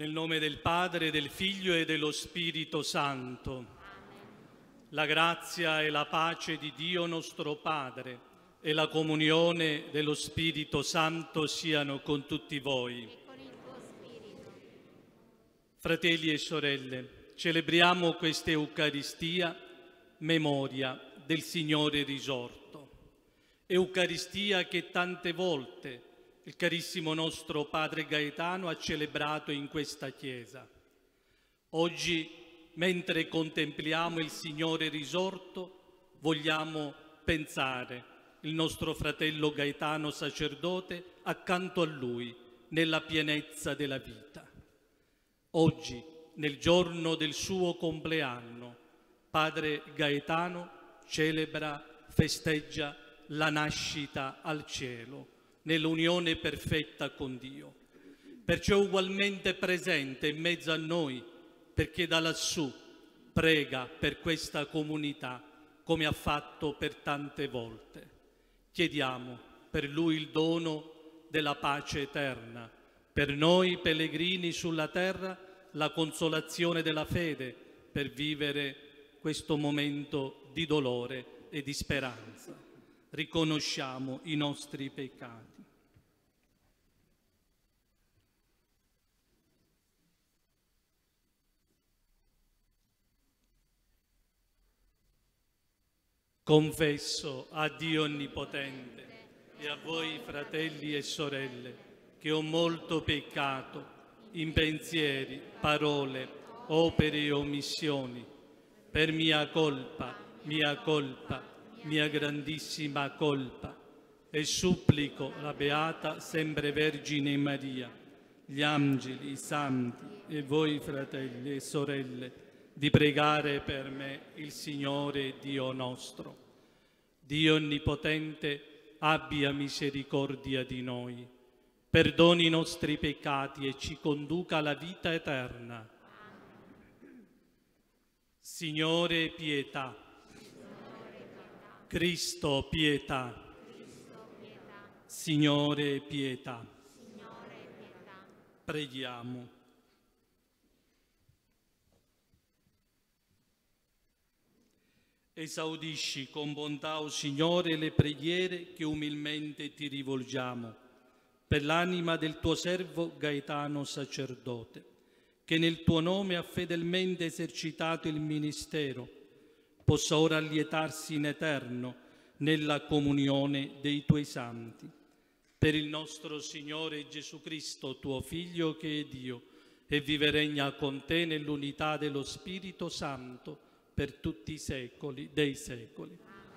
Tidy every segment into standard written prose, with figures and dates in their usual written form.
Nel nome del Padre, del Figlio e dello Spirito Santo. Amen. La grazia e la pace di Dio nostro Padre e la comunione dello Spirito Santo siano con tutti voi. E con il tuo spirito. Fratelli e sorelle, celebriamo questa Eucaristia, memoria del Signore risorto. Eucaristia che tante volte il carissimo nostro Padre Gaetano ha celebrato in questa Chiesa. Oggi, mentre contempliamo il Signore risorto, vogliamo pensare il nostro fratello Gaetano sacerdote accanto a Lui nella pienezza della vita. Oggi, nel giorno del suo compleanno, Padre Gaetano celebra, festeggia la nascita al cielo, nell'unione perfetta con Dio. Perciò ugualmente presente in mezzo a noi, perché da lassù prega per questa comunità, come ha fatto per tante volte. Chiediamo per Lui il dono della pace eterna, per noi pellegrini sulla terra la consolazione della fede, per vivere questo momento di dolore e di speranza. Riconosciamo i nostri peccati. Confesso a Dio Onnipotente e a voi, fratelli e sorelle, che ho molto peccato in pensieri, parole, opere e omissioni, per mia colpa, mia grandissima colpa, e supplico la Beata sempre Vergine Maria, gli angeli, i santi e voi, fratelli e sorelle, di pregare per me il Signore Dio nostro. Dio Onnipotente abbia misericordia di noi, perdoni i nostri peccati e ci conduca alla vita eterna. Signore, pietà. Cristo, pietà. Signore, pietà. Preghiamo. Esaudisci con bontà, o Signore, le preghiere che umilmente ti rivolgiamo, per l'anima del tuo servo Gaetano sacerdote, che nel tuo nome ha fedelmente esercitato il ministero, possa ora allietarsi in eterno nella comunione dei tuoi santi. Per il nostro Signore Gesù Cristo, tuo Figlio, che è Dio, e vive e regna con te nell'unità dello Spirito Santo, per tutti i secoli dei secoli.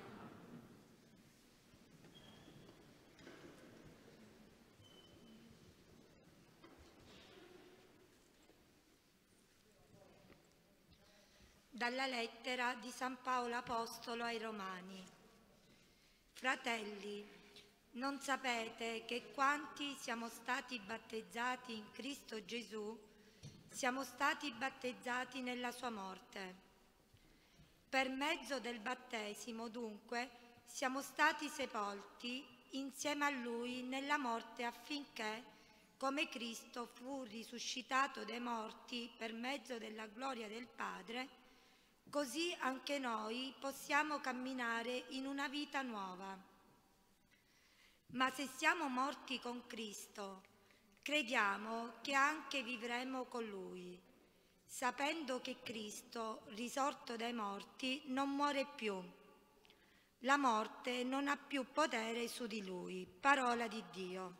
Dalla lettera di San Paolo Apostolo ai Romani. Fratelli, non sapete che quanti siamo stati battezzati in Cristo Gesù, siamo stati battezzati nella sua morte. Per mezzo del battesimo, dunque, siamo stati sepolti insieme a Lui nella morte affinché, come Cristo fu risuscitato dai morti per mezzo della gloria del Padre, così anche noi possiamo camminare in una vita nuova. Ma se siamo morti con Cristo, crediamo che anche vivremo con Lui, sapendo che Cristo, risorto dai morti, non muore più. La morte non ha più potere su di Lui. Parola di Dio.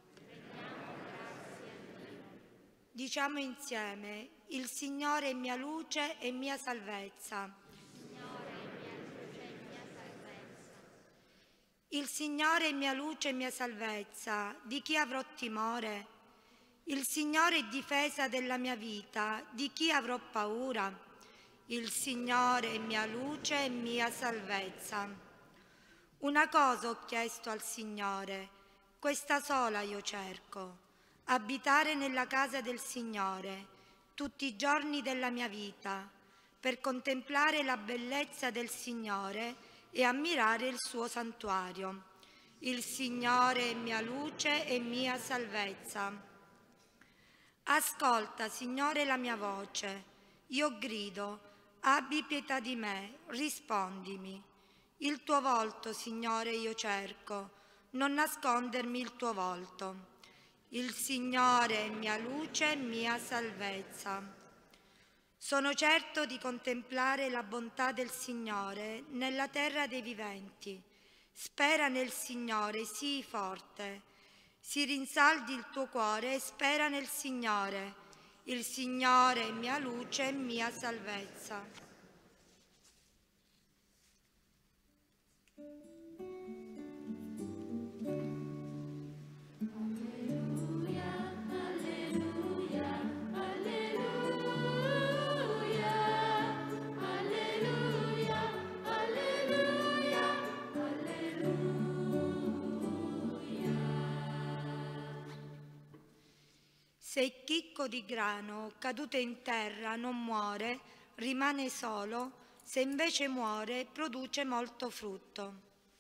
Diciamo insieme: il Signore è mia luce e mia salvezza. Il Signore è mia luce e mia salvezza. Di chi avrò timore? Il Signore è difesa della mia vita, di chi avrò paura? Il Signore è mia luce e mia salvezza. Una cosa ho chiesto al Signore, questa sola io cerco, abitare nella casa del Signore tutti i giorni della mia vita, per contemplare la bellezza del Signore e ammirare il suo santuario. Il Signore è mia luce e mia salvezza. Ascolta, Signore, la mia voce. Io grido, abbi pietà di me, rispondimi. Il tuo volto, Signore, io cerco, non nascondermi il tuo volto. Il Signore è mia luce e mia salvezza. Sono certo di contemplare la bontà del Signore nella terra dei viventi. Spera nel Signore, sii forte. Si rinsaldi il tuo cuore e spera nel Signore. Il Signore è mia luce e mia salvezza. Se il chicco di grano caduto in terra non muore, rimane solo, se invece muore, produce molto frutto.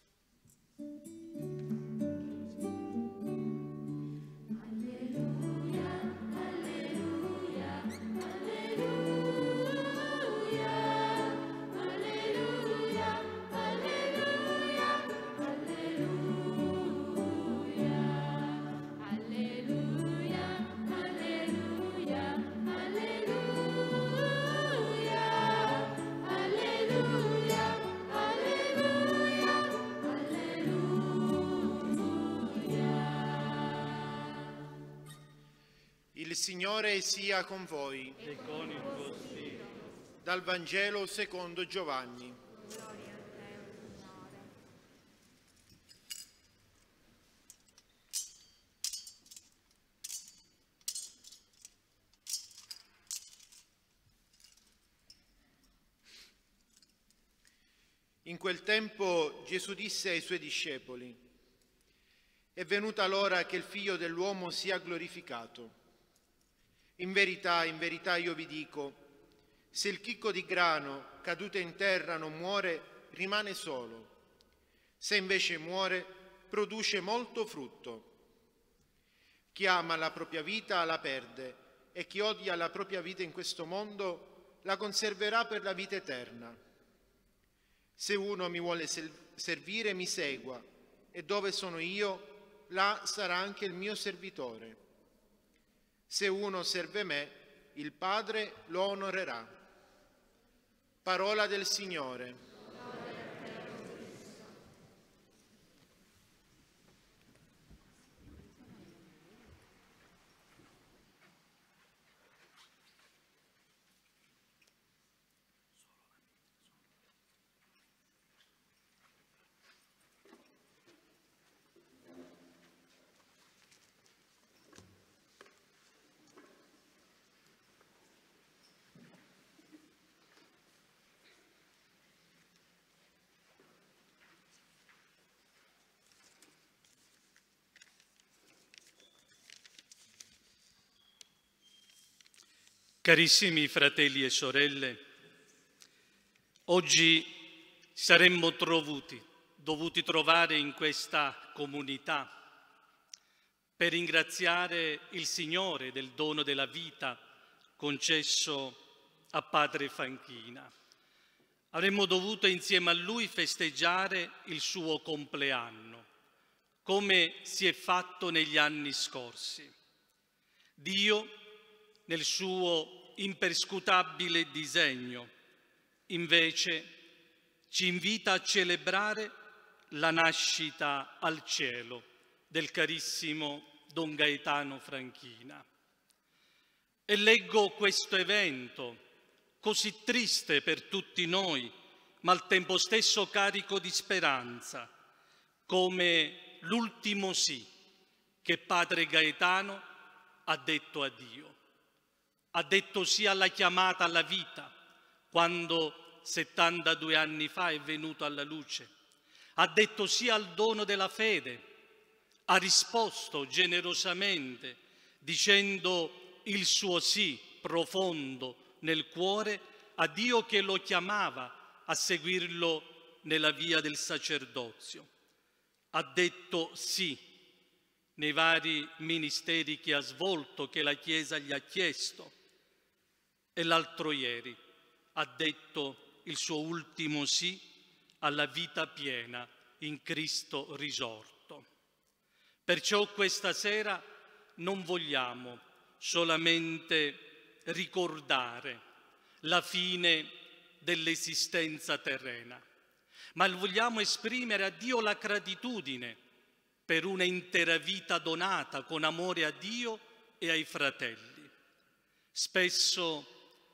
Il Signore sia con voi. E con il tuo spirito. Dal Vangelo secondo Giovanni. In quel tempo Gesù disse ai suoi discepoli: «È venuta l'ora che il Figlio dell'uomo sia glorificato. In verità io vi dico, se il chicco di grano caduto in terra non muore, rimane solo. Se invece muore, produce molto frutto. Chi ama la propria vita la perde, e chi odia la propria vita in questo mondo la conserverà per la vita eterna. Se uno mi vuole servire, mi segua, e dove sono io, là sarà anche il mio servitore. Se uno serve me, il Padre lo onorerà». Parola del Signore. Carissimi fratelli e sorelle, oggi saremmo dovuti trovare in questa comunità per ringraziare il Signore del dono della vita concesso a padre Fanchina. Avremmo dovuto insieme a lui festeggiare il suo compleanno, come si è fatto negli anni scorsi. Dio, nel suo imperscrutabile disegno, invece ci invita a celebrare la nascita al cielo del carissimo Don Gaetano Fanchina. E leggo questo evento così triste per tutti noi, ma al tempo stesso carico di speranza, come l'ultimo sì che padre Gaetano ha detto a Dio. Ha detto sì alla chiamata alla vita, quando 72 anni fa è venuto alla luce. Ha detto sì al dono della fede. Ha risposto generosamente, dicendo il suo sì profondo nel cuore a Dio che lo chiamava a seguirlo nella via del sacerdozio. Ha detto sì nei vari ministeri che ha svolto, che la Chiesa gli ha chiesto, e l'altro ieri ha detto il suo ultimo sì alla vita piena in Cristo risorto. Perciò questa sera non vogliamo solamente ricordare la fine dell'esistenza terrena, ma vogliamo esprimere a Dio la gratitudine per una intera vita donata con amore a Dio e ai fratelli. Spesso,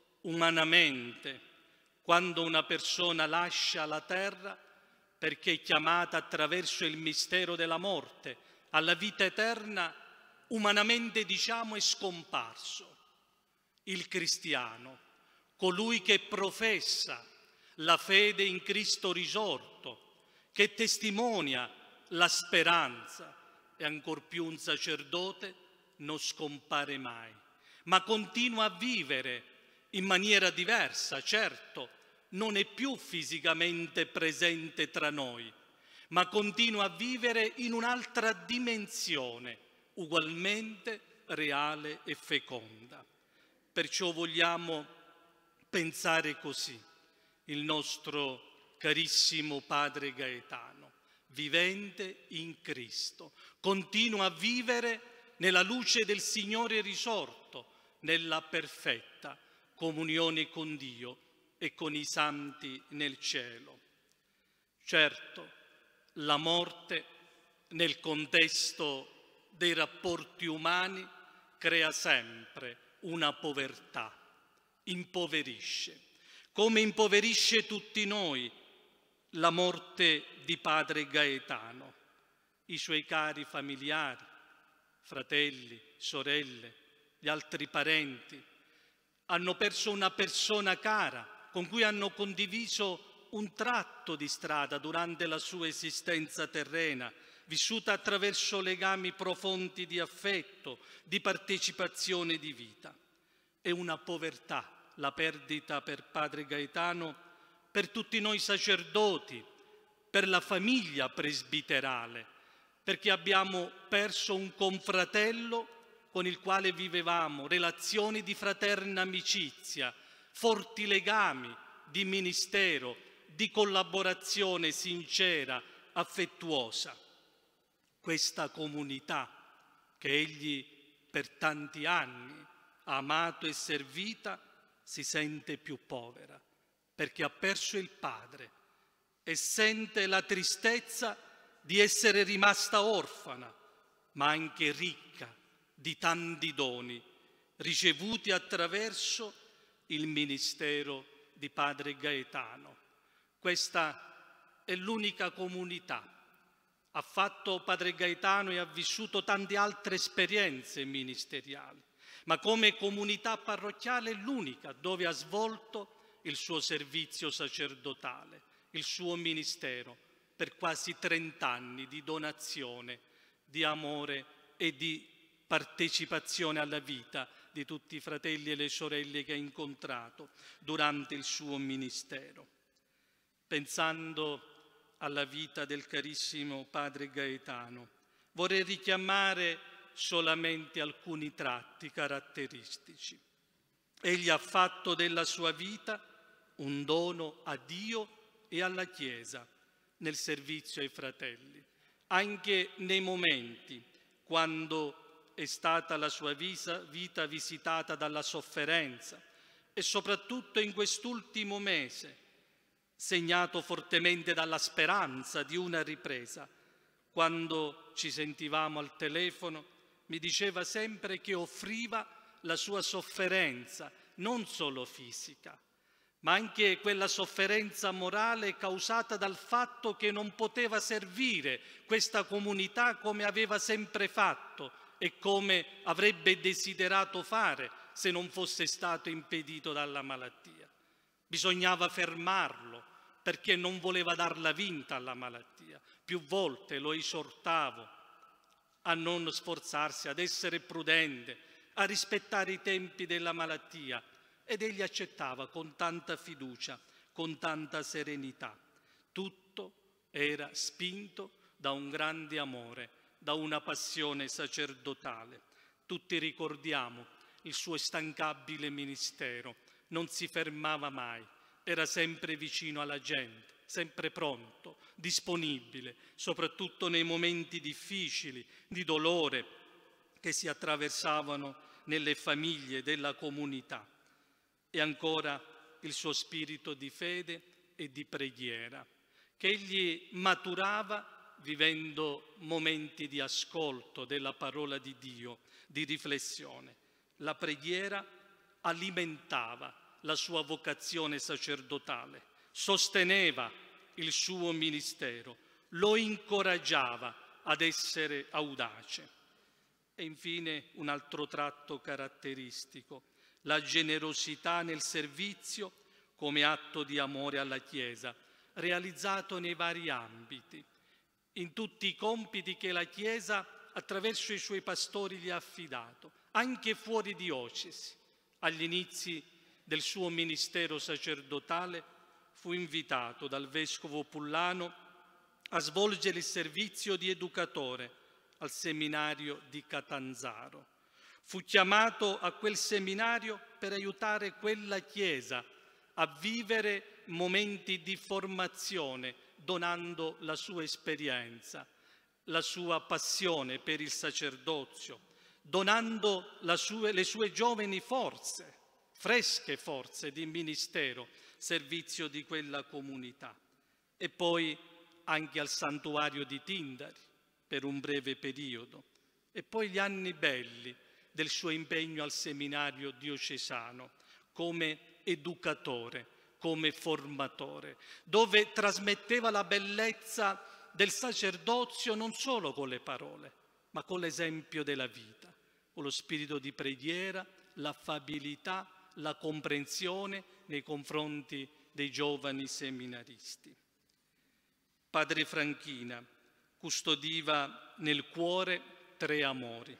umanamente, quando una persona lascia la terra perché è chiamata attraverso il mistero della morte alla vita eterna, umanamente diciamo è scomparso. Il cristiano, colui che professa la fede in Cristo risorto, che testimonia la speranza e ancor più un sacerdote, non scompare mai, ma continua a vivere in maniera diversa. Certo, non è più fisicamente presente tra noi, ma continua a vivere in un'altra dimensione, ugualmente reale e feconda. Perciò vogliamo pensare così il nostro carissimo Padre Gaetano, vivente in Cristo, continua a vivere nella luce del Signore risorto, nella perfetta comunione con Dio e con i santi nel cielo. Certo, la morte nel contesto dei rapporti umani crea sempre una povertà, impoverisce, come impoverisce tutti noi la morte di padre Gaetano, i suoi cari familiari, fratelli, sorelle, gli altri parenti, hanno perso una persona cara con cui hanno condiviso un tratto di strada durante la sua esistenza terrena, vissuta attraverso legami profondi di affetto, di partecipazione di vita. È una povertà la perdita per padre Gaetano, per tutti noi sacerdoti, per la famiglia presbiterale, perché abbiamo perso un confratello con il quale vivevamo relazioni di fraterna amicizia, forti legami di ministero, di collaborazione sincera, affettuosa. Questa comunità che egli per tanti anni ha amato e servita si sente più povera perché ha perso il padre e sente la tristezza di essere rimasta orfana, ma anche ricca di tanti doni ricevuti attraverso il ministero di padre Gaetano. Questa è l'unica comunità. Ha fatto padre Gaetano e ha vissuto tante altre esperienze ministeriali, ma come comunità parrocchiale è l'unica dove ha svolto il suo servizio sacerdotale, il suo ministero per quasi 30 anni di donazione, di amore e di partecipazione alla vita di tutti i fratelli e le sorelle che ha incontrato durante il suo ministero. Pensando alla vita del carissimo padre Gaetano, vorrei richiamare solamente alcuni tratti caratteristici. Egli ha fatto della sua vita un dono a Dio e alla Chiesa nel servizio ai fratelli, anche nei momenti quando è stata la sua vita visitata dalla sofferenza e soprattutto in quest'ultimo mese, segnato fortemente dalla speranza di una ripresa. Quando ci sentivamo al telefono, mi diceva sempre che offriva la sua sofferenza, non solo fisica, ma anche quella sofferenza morale causata dal fatto che non poteva servire questa comunità come aveva sempre fatto e come avrebbe desiderato fare se non fosse stato impedito dalla malattia. Bisognava fermarlo perché non voleva darla vinta alla malattia. Più volte lo esortavo a non sforzarsi, ad essere prudente, a rispettare i tempi della malattia, ed egli accettava con tanta fiducia, con tanta serenità. Tutto era spinto da un grande amore da una passione sacerdotale. Tutti ricordiamo il suo instancabile ministero, non si fermava mai, era sempre vicino alla gente, sempre pronto, disponibile, soprattutto nei momenti difficili, di dolore che si attraversavano nelle famiglie della comunità. E ancora il suo spirito di fede e di preghiera, che egli maturava vivendo momenti di ascolto della parola di Dio, di riflessione. La preghiera alimentava la sua vocazione sacerdotale, sosteneva il suo ministero, lo incoraggiava ad essere audace. E infine un altro tratto caratteristico, la generosità nel servizio come atto di amore alla Chiesa, realizzato nei vari ambiti, in tutti i compiti che la Chiesa attraverso i suoi pastori gli ha affidato, anche fuori diocesi. Agli inizi del suo ministero sacerdotale fu invitato dal vescovo Pullano a svolgere il servizio di educatore al seminario di Catanzaro. Fu chiamato a quel seminario per aiutare quella Chiesa a vivere momenti di formazione, donando la sua esperienza, la sua passione per il sacerdozio, donando le sue giovani forze, fresche forze di ministero, servizio di quella comunità. E poi anche al santuario di Tindari per un breve periodo. E poi gli anni belli del suo impegno al seminario diocesano come educatore, come formatore, dove trasmetteva la bellezza del sacerdozio non solo con le parole, ma con l'esempio della vita, con lo spirito di preghiera, l'affabilità, la comprensione nei confronti dei giovani seminaristi. Padre Franchina custodiva nel cuore 3 amori.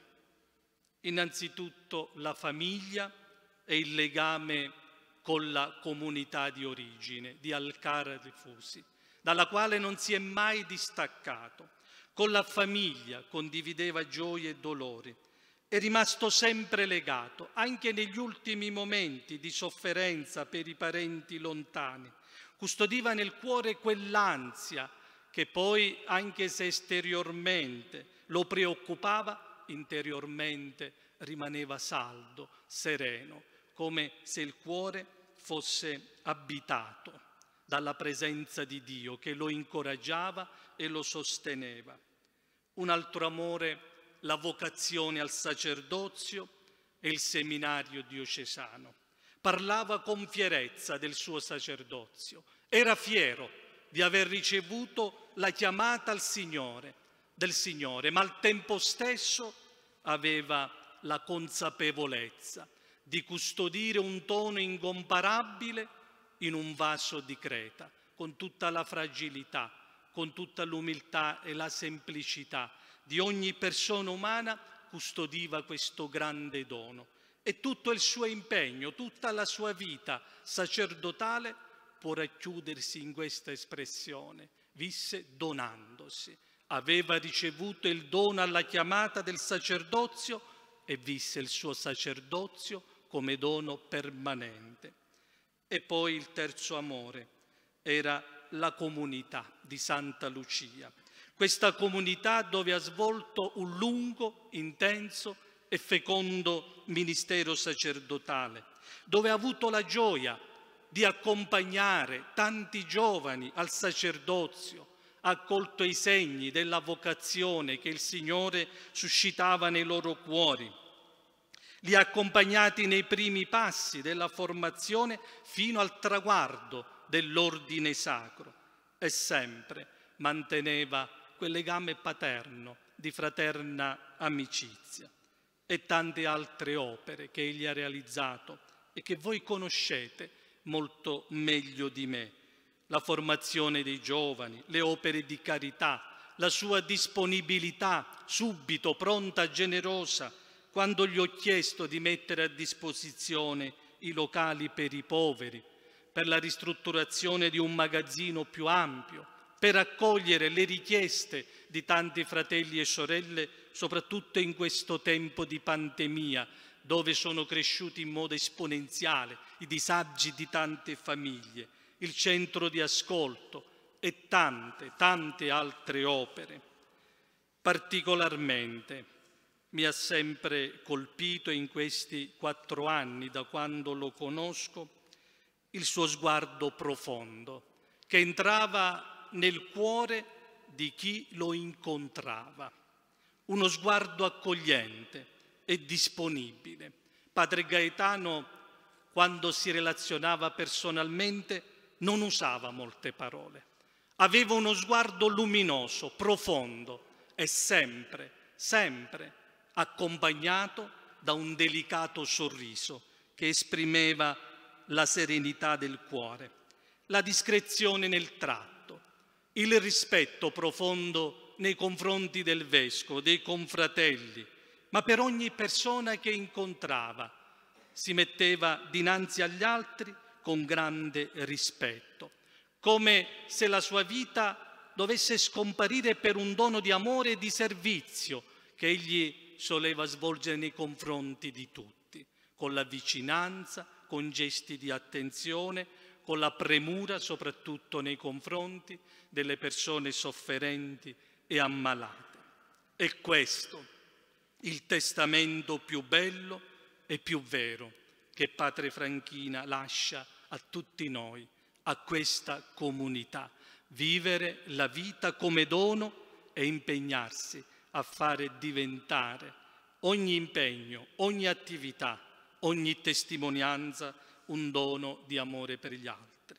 Innanzitutto la famiglia e il legame con la comunità di origine di Alcara de Fusi, dalla quale non si è mai distaccato. Con la famiglia condivideva gioie e dolori. È rimasto sempre legato, anche negli ultimi momenti di sofferenza per i parenti lontani. Custodiva nel cuore quell'ansia che poi, anche se esteriormente lo preoccupava, interiormente rimaneva saldo, sereno, come se il cuore fosse abitato dalla presenza di Dio che lo incoraggiava e lo sosteneva. Un altro amore, la vocazione al sacerdozio e il seminario diocesano. Parlava con fierezza del suo sacerdozio, era fiero di aver ricevuto la chiamata del Signore, ma al tempo stesso aveva la consapevolezza di custodire un dono incomparabile in un vaso di creta, con tutta la fragilità, con tutta l'umiltà e la semplicità di ogni persona umana, custodiva questo grande dono. E tutto il suo impegno, tutta la sua vita sacerdotale può racchiudersi in questa espressione: visse donandosi. Aveva ricevuto il dono alla chiamata del sacerdozio e visse il suo sacerdozio come dono permanente. E poi il terzo amore era la comunità di Santa Lucia. Questa comunità dove ha svolto un lungo, intenso e fecondo ministero sacerdotale, dove ha avuto la gioia di accompagnare tanti giovani al sacerdozio, ha accolto i segni della vocazione che il Signore suscitava nei loro cuori, li ha accompagnati nei primi passi della formazione fino al traguardo dell'ordine sacro e sempre manteneva quel legame paterno di fraterna amicizia. E tante altre opere che egli ha realizzato e che voi conoscete molto meglio di me: la formazione dei giovani, le opere di carità, la sua disponibilità subito, pronta, generosa, quando gli ho chiesto di mettere a disposizione i locali per i poveri, per la ristrutturazione di un magazzino più ampio, per accogliere le richieste di tanti fratelli e sorelle, soprattutto in questo tempo di pandemia, dove sono cresciuti in modo esponenziale i disagi di tante famiglie, il centro di ascolto e tante altre opere. Particolarmente mi ha sempre colpito in questi 4 anni, da quando lo conosco, il suo sguardo profondo, che entrava nel cuore di chi lo incontrava. Uno sguardo accogliente e disponibile. Padre Gaetano, quando si relazionava personalmente, non usava molte parole. Aveva uno sguardo luminoso, profondo e sempre accompagnato da un delicato sorriso che esprimeva la serenità del cuore, la discrezione nel tratto, il rispetto profondo nei confronti del vescovo, dei confratelli, ma per ogni persona che incontrava si metteva dinanzi agli altri con grande rispetto, come se la sua vita dovesse scomparire per un dono di amore e di servizio che egli soleva svolgere nei confronti di tutti, con la vicinanza, con gesti di attenzione, con la premura soprattutto nei confronti delle persone sofferenti e ammalate. È questo il testamento più bello e più vero che Padre Franchina lascia a tutti noi, a questa comunità. Vivere la vita come dono e impegnarsi a fare diventare ogni impegno, ogni attività, ogni testimonianza un dono di amore per gli altri.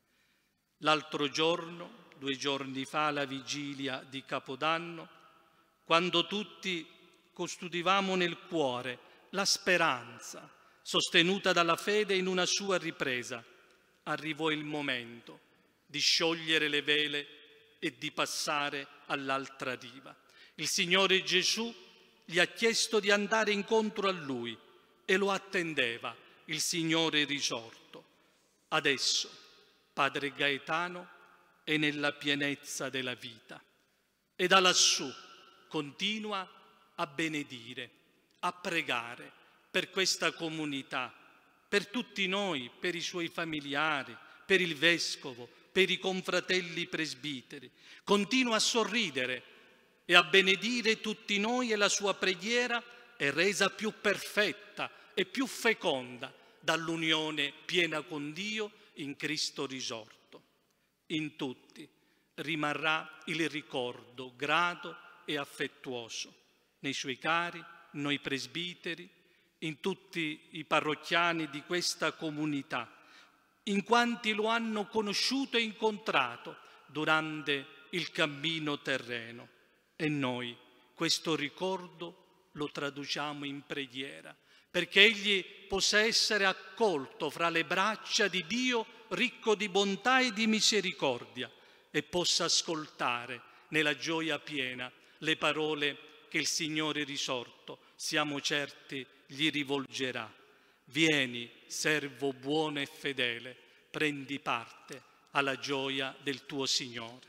L'altro giorno, 2 giorni fa, alla vigilia di Capodanno, quando tutti custodivamo nel cuore la speranza sostenuta dalla fede in una sua ripresa, arrivò il momento di sciogliere le vele e di passare all'altra riva. Il Signore Gesù gli ha chiesto di andare incontro a Lui e lo attendeva il Signore risorto. Adesso Padre Gaetano è nella pienezza della vita e da lassù continua a benedire, a pregare per questa comunità, per tutti noi, per i suoi familiari, per il Vescovo, per i confratelli presbiteri. Continua a sorridere e a benedire tutti noi, e la sua preghiera è resa più perfetta e più feconda dall'unione piena con Dio in Cristo risorto. In tutti rimarrà il ricordo grato e affettuoso, nei suoi cari, noi presbiteri, in tutti i parrocchiani di questa comunità, in quanti lo hanno conosciuto e incontrato durante il cammino terreno. E noi questo ricordo lo traduciamo in preghiera, perché egli possa essere accolto fra le braccia di Dio ricco di bontà e di misericordia, e possa ascoltare nella gioia piena le parole che il Signore risorto, siamo certi, gli rivolgerà. Vieni, servo buono e fedele, prendi parte alla gioia del tuo Signore.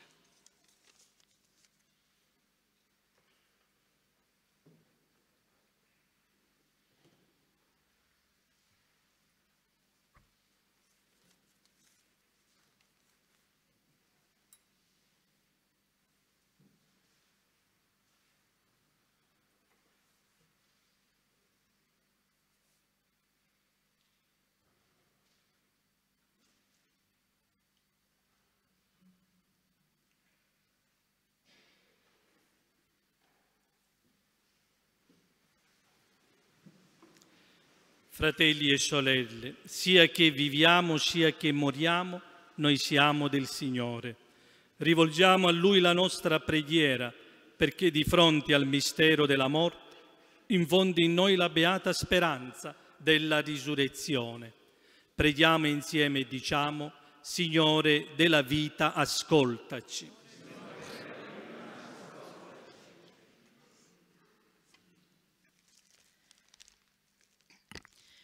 Fratelli e sorelle, sia che viviamo sia che moriamo, noi siamo del Signore. Rivolgiamo a Lui la nostra preghiera perché di fronte al mistero della morte infondi in noi la beata speranza della risurrezione. Preghiamo insieme e diciamo: Signore della vita, ascoltaci.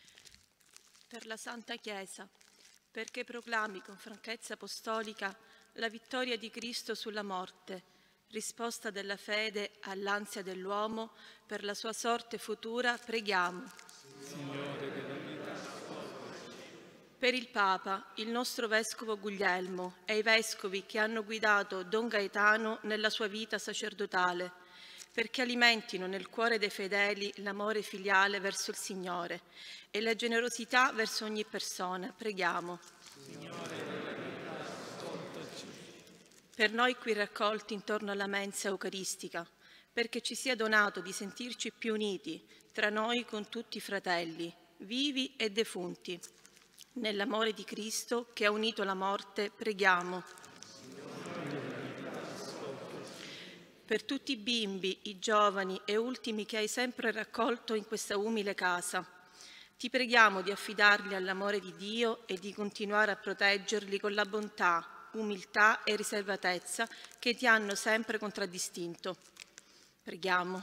Per la Santa Chiesa, perché proclami con franchezza apostolica la vittoria di Cristo sulla morte, risposta della fede all'ansia dell'uomo per la sua sorte futura, preghiamo. Signore della vita, Per il Papa, il nostro Vescovo Guglielmo e i Vescovi che hanno guidato Don Gaetano nella sua vita sacerdotale, perché alimentino nel cuore dei fedeli l'amore filiale verso il Signore e la generosità verso ogni persona, preghiamo. Per noi qui raccolti intorno alla mensa eucaristica, perché ci sia donato di sentirci più uniti tra noi con tutti i fratelli, vivi e defunti. Nell'amore di Cristo che ha unito la morte, preghiamo. Per tutti i bimbi, i giovani e ultimi che hai sempre raccolto in questa umile casa, ti preghiamo di affidarli all'amore di Dio e di continuare a proteggerli con la bontà, umiltà e riservatezza che ti hanno sempre contraddistinto. Preghiamo.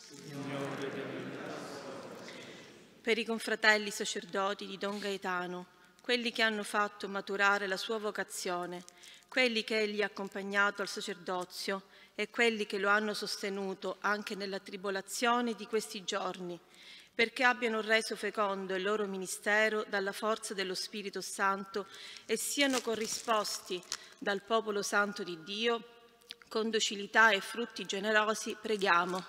Per i confratelli sacerdoti di Don Gaetano, quelli che hanno fatto maturare la sua vocazione, quelli che egli ha accompagnato al sacerdozio e quelli che lo hanno sostenuto anche nella tribolazione di questi giorni, perché abbiano reso fecondo il loro ministero dalla forza dello Spirito Santo e siano corrisposti dal popolo santo di Dio con docilità e frutti generosi, preghiamo.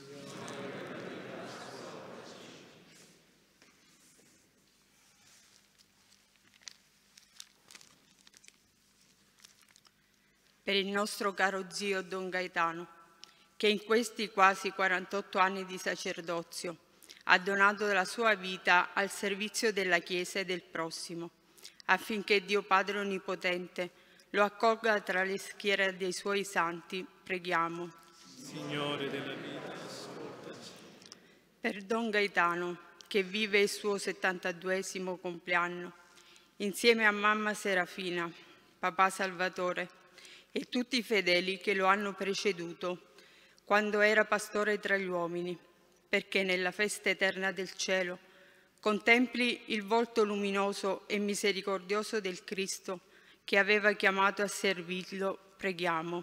Per il nostro caro zio Don Gaetano, che in questi quasi 48 anni di sacerdozio ha donato la sua vita al servizio della Chiesa e del prossimo, affinché Dio Padre Onnipotente lo accolga tra le schiere dei suoi santi, preghiamo. Signore della vita, ascoltaci. Per Don Gaetano, che vive il suo 72esimo compleanno, insieme a mamma Serafina, papà Salvatore e tutti i fedeli che lo hanno preceduto quando era pastore tra gli uomini, perché nella festa eterna del cielo contempli il volto luminoso e misericordioso del Cristo che aveva chiamato a servirlo, preghiamo.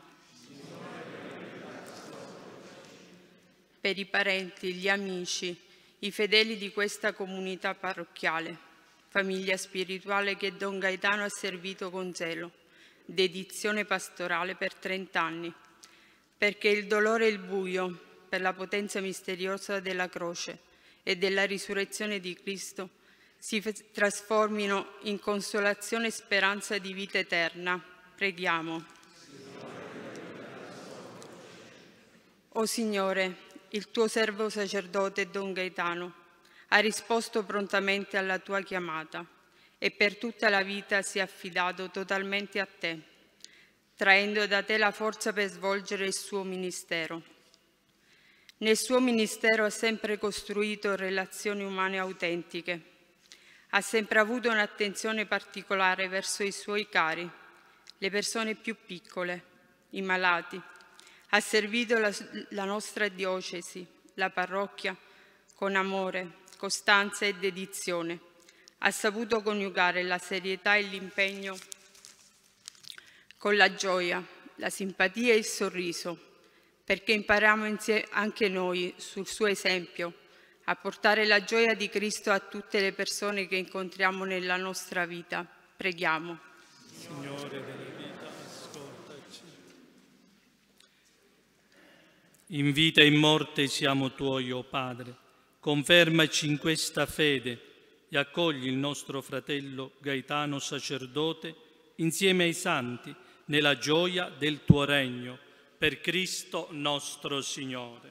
Per i parenti, gli amici, i fedeli di questa comunità parrocchiale, famiglia spirituale che Don Gaetano ha servito con zelo, dedizione pastorale per 30 anni, perché il dolore e il buio, per la potenza misteriosa della croce e della risurrezione di Cristo, si trasformino in consolazione e speranza di vita eterna. Preghiamo. O Signore, il tuo servo sacerdote Don Gaetano ha risposto prontamente alla tua chiamata e per tutta la vita si è affidato totalmente a te, traendo da te la forza per svolgere il suo ministero. Nel suo ministero ha sempre costruito relazioni umane autentiche, ha sempre avuto un'attenzione particolare verso i suoi cari, le persone più piccole, i malati, ha servito la nostra diocesi, la parrocchia, con amore, costanza e dedizione. Ha saputo coniugare la serietà e l'impegno con la gioia, la simpatia e il sorriso, perché impariamo anche noi sul suo esempio a portare la gioia di Cristo a tutte le persone che incontriamo nella nostra vita. Preghiamo. Signore della vita, ascoltaci. In vita e in morte siamo tuoi, o Padre. Confermaci in questa fede e accogli il nostro fratello Gaetano sacerdote insieme ai santi nella gioia del tuo regno, per Cristo nostro Signore.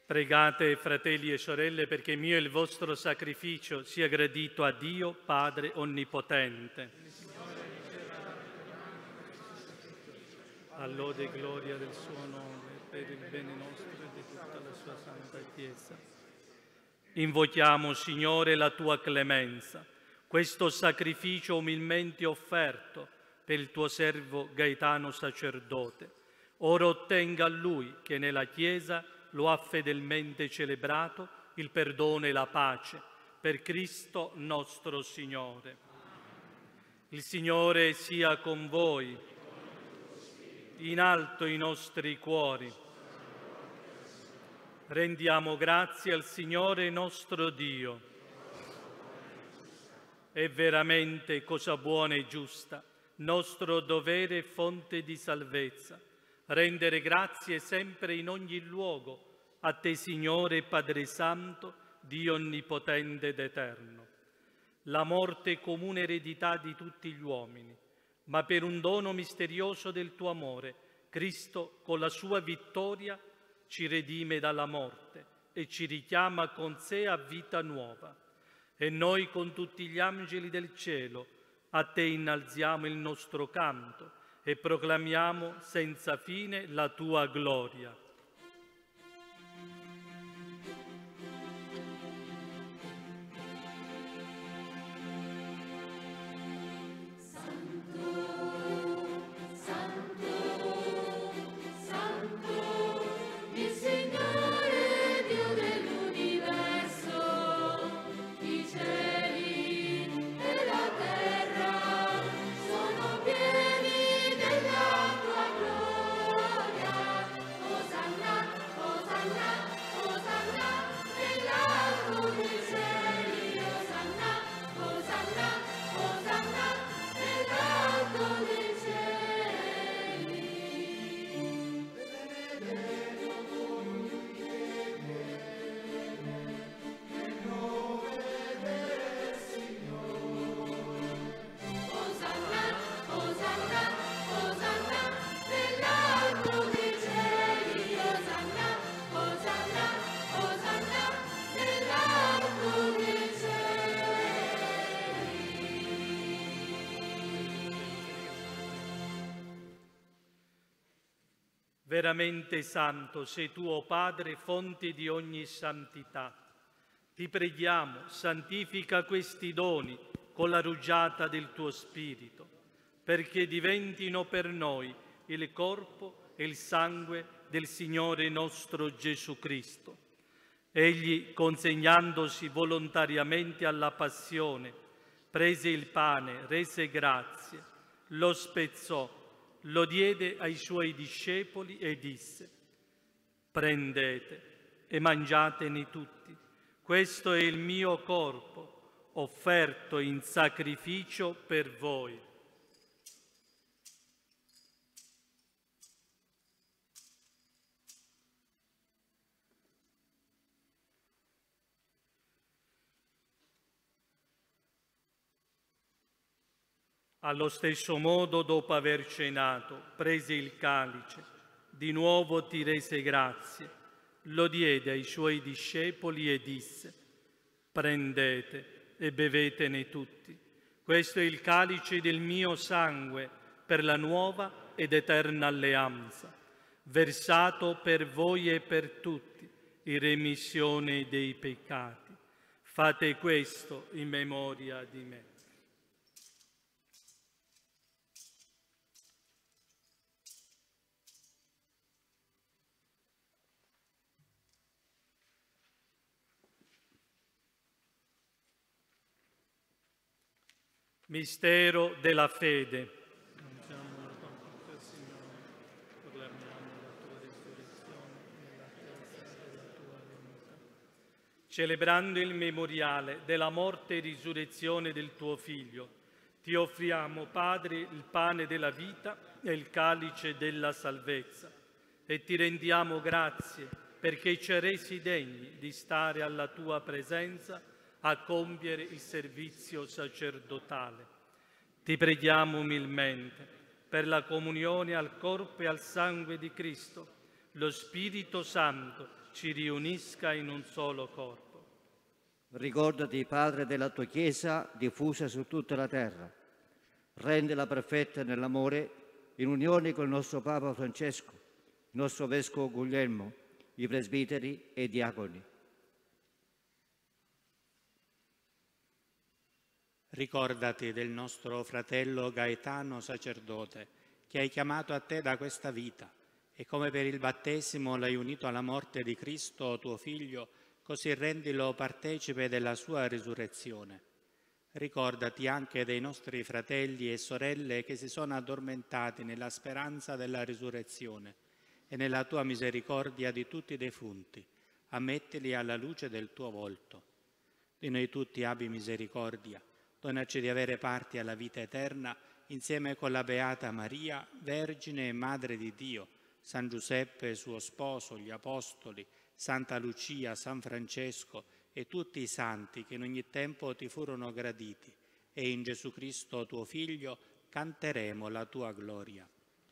Pregate, fratelli e sorelle, perché il mio e il vostro sacrificio sia gradito a Dio, Padre Onnipotente. All'ode e gloria del suo nome, per il bene nostro e di tutta la sua santa Chiesa. Invochiamo, Signore, la tua clemenza. Questo sacrificio umilmente offerto per il tuo servo Gaetano sacerdote, ora ottenga a lui, che nella Chiesa lo ha fedelmente celebrato, il perdono e la pace, per Cristo nostro Signore. Il Signore sia con voi, in alto i nostri cuori. Rendiamo grazie al Signore nostro Dio. È veramente cosa buona e giusta, nostro dovere e fonte di salvezza, rendere grazie sempre in ogni luogo a te, Signore Padre Santo, Dio Onnipotente ed Eterno. La morte è comune eredità di tutti gli uomini, ma per un dono misterioso del tuo amore, Cristo con la sua vittoria ci redime dalla morte e ci richiama con sé a vita nuova. E noi con tutti gli angeli del cielo a te innalziamo il nostro canto e proclamiamo senza fine la tua gloria. Veramente santo sei tu, o Padre, fonte di ogni santità. Ti preghiamo, santifica questi doni con la rugiada del tuo Spirito, perché diventino per noi il corpo e il sangue del Signore nostro Gesù Cristo. Egli, consegnandosi volontariamente alla passione, prese il pane, rese grazie, lo spezzò, lo diede ai suoi discepoli e disse: prendete e mangiatene tutti, questo è il mio corpo, offerto in sacrificio per voi. Allo stesso modo, dopo aver cenato, prese il calice, di nuovo ti rese grazie, lo diede ai suoi discepoli e disse: prendete e bevetene tutti. Questo è il calice del mio sangue per la nuova ed eterna alleanza, versato per voi e per tutti in remissione dei peccati. Fate questo in memoria di me. Mistero della fede. Annunciamo la tua morte, Signore, proclamiamo la tua risurrezione nell'attesa della tua venuta. Celebrando il memoriale della morte e risurrezione del tuo Figlio, ti offriamo, Padre, il pane della vita e il calice della salvezza, e ti rendiamo grazie perché ci hai resi degni di stare alla tua presenza a compiere il servizio sacerdotale. Ti preghiamo umilmente per la comunione al corpo e al sangue di Cristo. Lo Spirito Santo ci riunisca in un solo corpo. Ricordati, Padre, della tua Chiesa diffusa su tutta la terra. Rendila perfetta nell'amore, in unione con il nostro Papa Francesco, il nostro Vescovo Guglielmo, i presbiteri e i diaconi. Ricordati del nostro fratello Gaetano, sacerdote, che hai chiamato a te da questa vita e come per il battesimo l'hai unito alla morte di Cristo, tuo Figlio, così rendilo partecipe della sua risurrezione. Ricordati anche dei nostri fratelli e sorelle che si sono addormentati nella speranza della risurrezione e nella tua misericordia di tutti i defunti. Ammettili alla luce del tuo volto. Di noi tutti abbi misericordia. Donaci di avere parte alla vita eterna insieme con la Beata Maria, Vergine e Madre di Dio, San Giuseppe, suo sposo, gli Apostoli, Santa Lucia, San Francesco e tutti i santi che in ogni tempo ti furono graditi, e in Gesù Cristo, tuo Figlio, canteremo la tua gloria.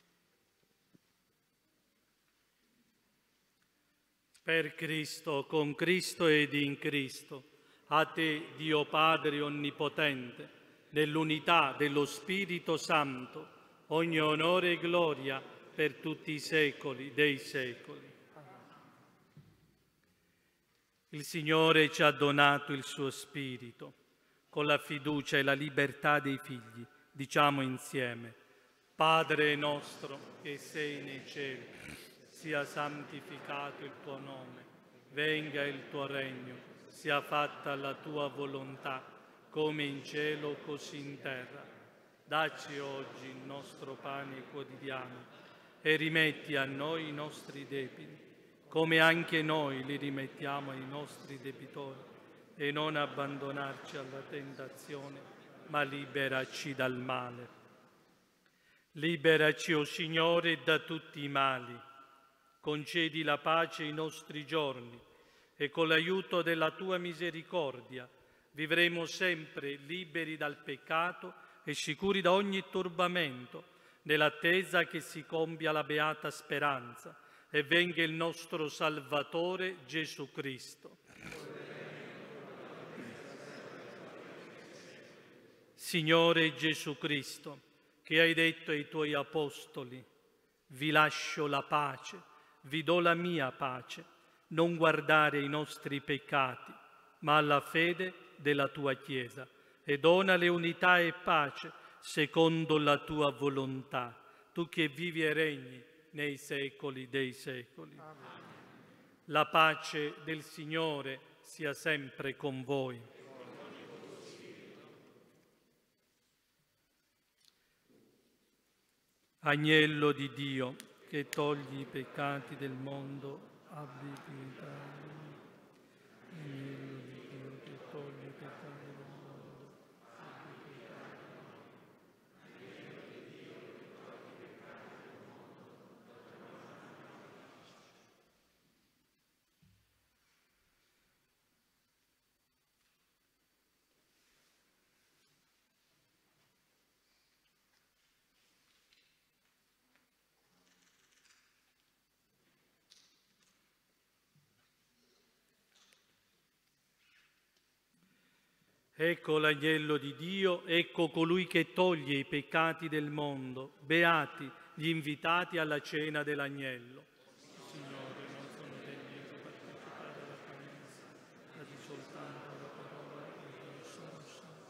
Per Cristo, con Cristo ed in Cristo, a te, Dio Padre Onnipotente, nell'unità dello Spirito Santo, ogni onore e gloria per tutti i secoli dei secoli. Il Signore ci ha donato il suo Spirito. Con la fiducia e la libertà dei figli, diciamo insieme: Padre nostro che sei nei cieli, sia santificato il tuo nome, venga il tuo regno, sia fatta la tua volontà, come in cielo così in terra. Dacci oggi il nostro pane quotidiano e rimetti a noi i nostri debiti, come anche noi li rimettiamo ai nostri debitori, e non abbandonarci alla tentazione, ma liberaci dal male. Liberaci, o Signore, da tutti i mali. Concedi la pace ai nostri giorni e con l'aiuto della tua misericordia vivremo sempre liberi dal peccato e sicuri da ogni turbamento, nell'attesa che si compia la beata speranza e venga il nostro Salvatore Gesù Cristo. Signore Gesù Cristo, che hai detto ai tuoi apostoli: vi lascio la pace, vi do la mia pace, non guardare ai nostri peccati, ma alla fede della tua Chiesa, e donale unità e pace secondo la tua volontà, tu che vivi e regni nei secoli dei secoli. La pace del Signore sia sempre con voi. Agnello di Dio, che togli i peccati del mondo, abbi pietà. Agnello di Dio, che togli i peccati del mondo, abbi pietà. Ecco l'agnello di Dio, ecco colui che toglie i peccati del mondo. Beati gli invitati alla cena dell'agnello. Signore, non sono degno di partecipare alla tua mensa, ma di soltanto la parola e io sono salvo.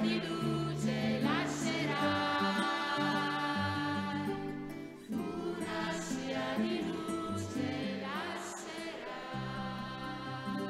di luce lascerai, una scia di luce lascerai.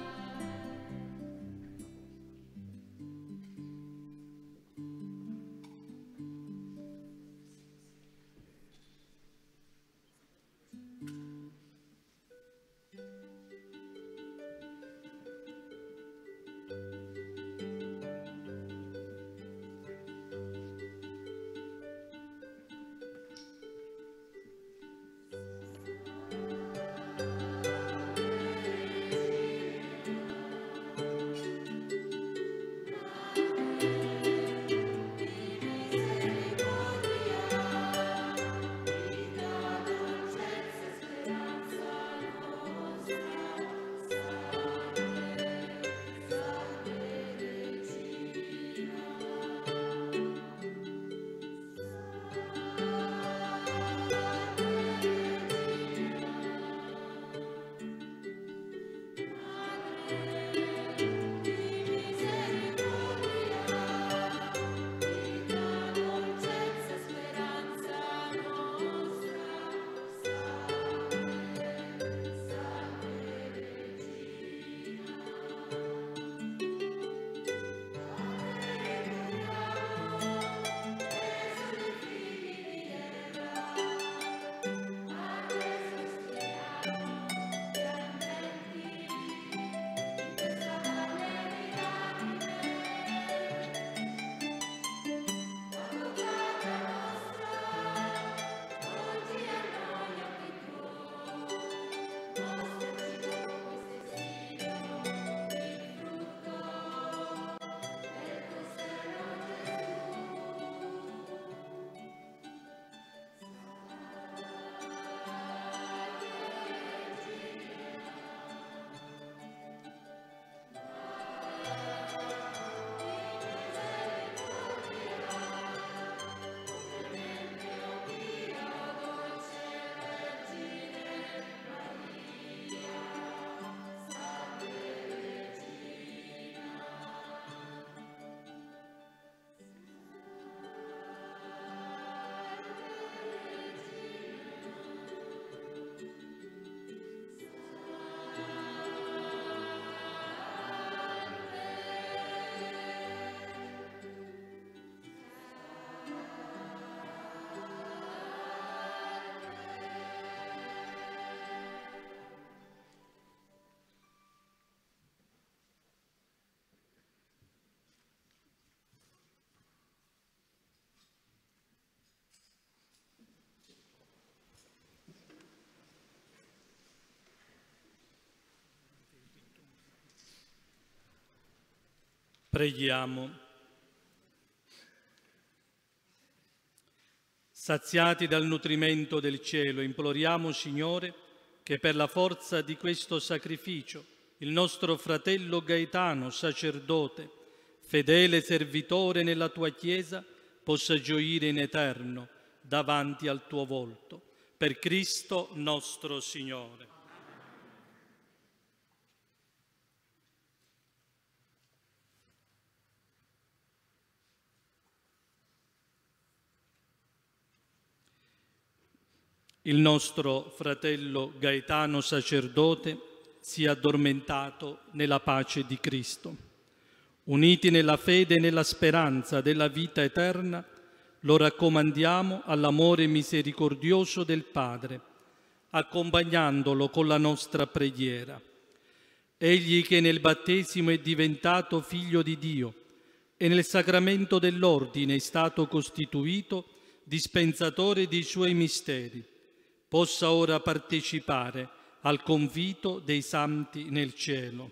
Preghiamo. Saziati dal nutrimento del cielo, imploriamo, Signore, che per la forza di questo sacrificio il nostro fratello Gaetano, sacerdote, fedele servitore nella tua Chiesa, possa gioire in eterno davanti al tuo volto. Per Cristo nostro Signore. Il nostro fratello Gaetano, sacerdote, sia addormentato nella pace di Cristo. Uniti nella fede e nella speranza della vita eterna, lo raccomandiamo all'amore misericordioso del Padre, accompagnandolo con la nostra preghiera. Egli che nel battesimo è diventato figlio di Dio e nel sacramento dell'ordine è stato costituito dispensatore dei suoi misteri, possa ora partecipare al convito dei santi nel cielo.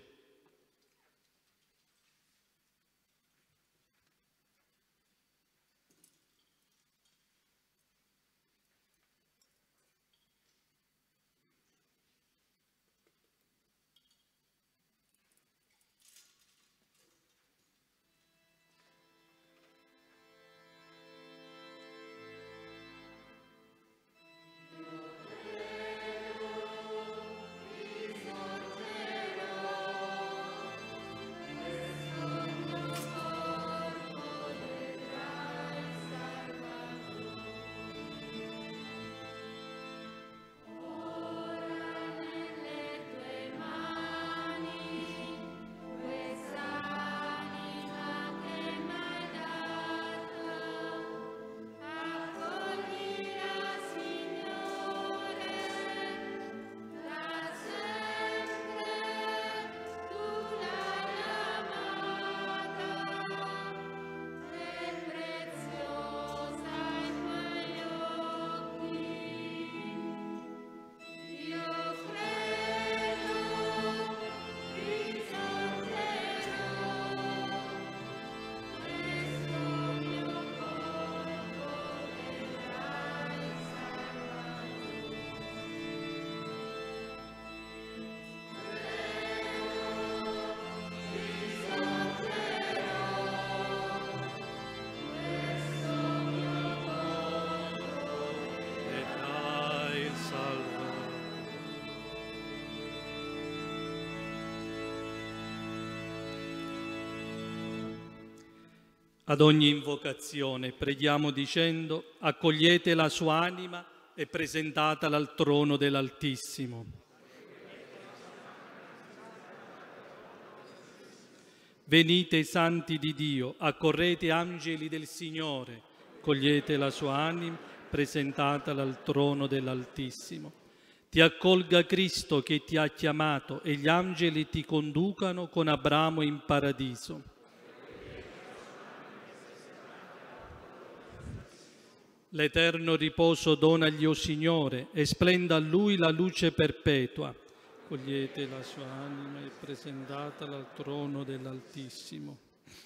Ad ogni invocazione preghiamo dicendo: accogliete la sua anima e presentatela al trono dell'Altissimo. Venite santi di Dio, accorrete angeli del Signore, cogliete la sua anima, presentatela al trono dell'Altissimo. Ti accolga Cristo che ti ha chiamato e gli angeli ti conducano con Abramo in paradiso. L'eterno riposo donagli, o Signore, e splenda a Lui la luce perpetua. Cogliete la sua anima e presentatela al trono dell'Altissimo.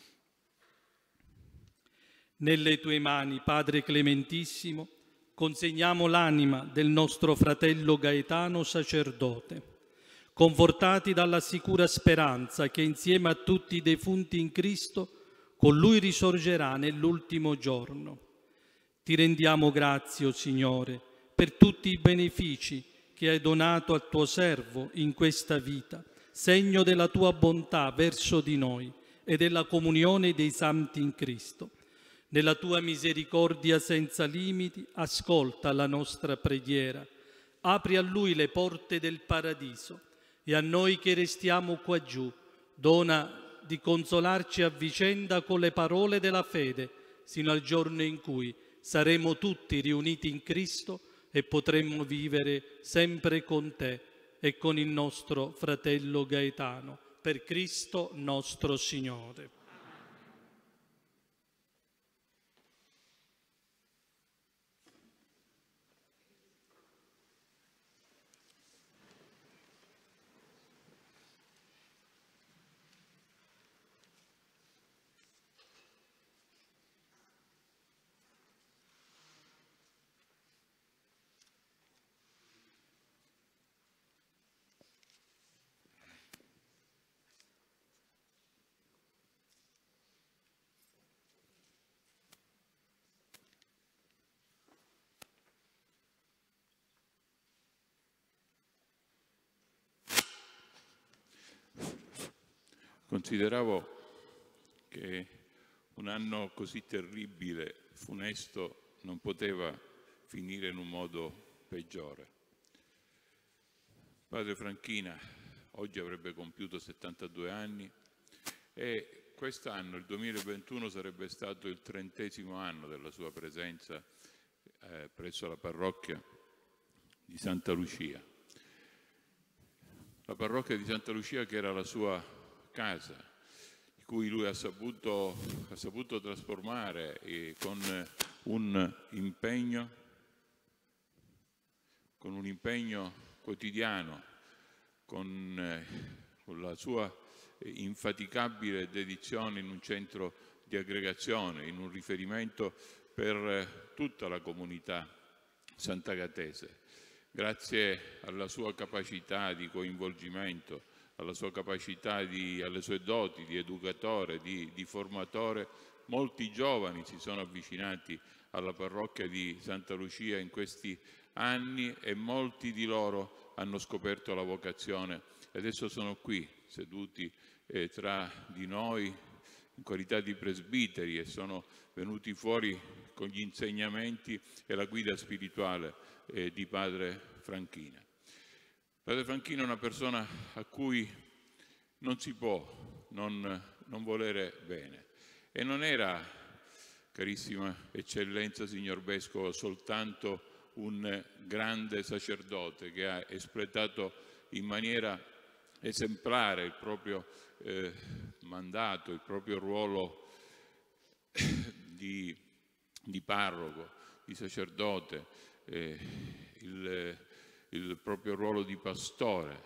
Nelle tue mani, Padre Clementissimo, consegniamo l'anima del nostro fratello Gaetano sacerdote, confortati dalla sicura speranza che insieme a tutti i defunti in Cristo con Lui risorgerà nell'ultimo giorno. Ti rendiamo grazie, o Signore, per tutti i benefici che hai donato al tuo servo in questa vita, segno della tua bontà verso di noi e della comunione dei santi in Cristo. Nella tua misericordia senza limiti, ascolta la nostra preghiera. Apri a Lui le porte del paradiso e a noi che restiamo qua giù, dona di consolarci a vicenda con le parole della fede, sino al giorno in cui saremo tutti riuniti in Cristo e potremmo vivere sempre con te e con il nostro fratello Gaetano, per Cristo nostro Signore. Consideravo che un anno così terribile, funesto, non poteva finire in un modo peggiore. Padre Franchina oggi avrebbe compiuto 72 anni e quest'anno, il 2021, sarebbe stato il 30° anno della sua presenza presso la parrocchia di Santa Lucia. La parrocchia di Santa Lucia che era la sua casa, di cui lui ha saputo trasformare con un impegno quotidiano, con la sua infaticabile dedizione in un centro di aggregazione, in un riferimento per tutta la comunità sant'Agatese. Grazie alla sua capacità di coinvolgimento, alla sua capacità, alle sue doti di educatore, di formatore, molti giovani si sono avvicinati alla parrocchia di Santa Lucia in questi anni e molti di loro hanno scoperto la vocazione e adesso sono qui seduti tra di noi in qualità di presbiteri e sono venuti fuori con gli insegnamenti e la guida spirituale di Padre Franchina. Padre Franchina è una persona a cui non si può non volere bene e non era, carissima Eccellenza, Signor Vescovo, soltanto un grande sacerdote che ha espletato in maniera esemplare il proprio mandato, il proprio ruolo di parroco, di sacerdote, il proprio ruolo di pastore,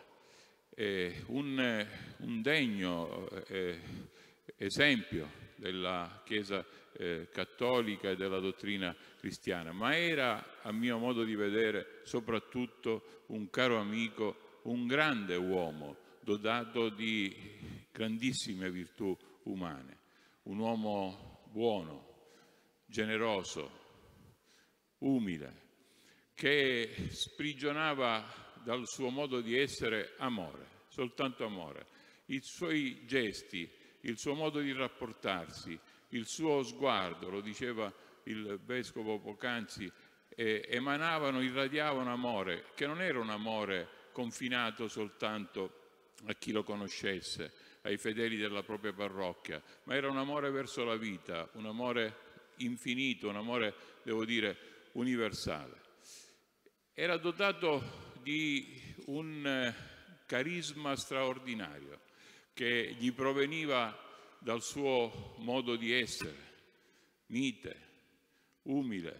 un degno esempio della Chiesa cattolica e della dottrina cristiana, ma era, a mio modo di vedere, soprattutto un caro amico, un grande uomo dotato di grandissime virtù umane, un uomo buono, generoso, umile, che sprigionava dal suo modo di essere amore, soltanto amore. I suoi gesti, il suo modo di rapportarsi il suo sguardo, lo diceva il Vescovo poc'anzi, emanavano, irradiavano amore, che non era un amore confinato soltanto a chi lo conoscesse, ai fedeli della propria parrocchia, ma era un amore verso la vita, un amore infinito, un amore, devo dire, universale. Era dotato di un carisma straordinario che gli proveniva dal suo modo di essere, mite, umile,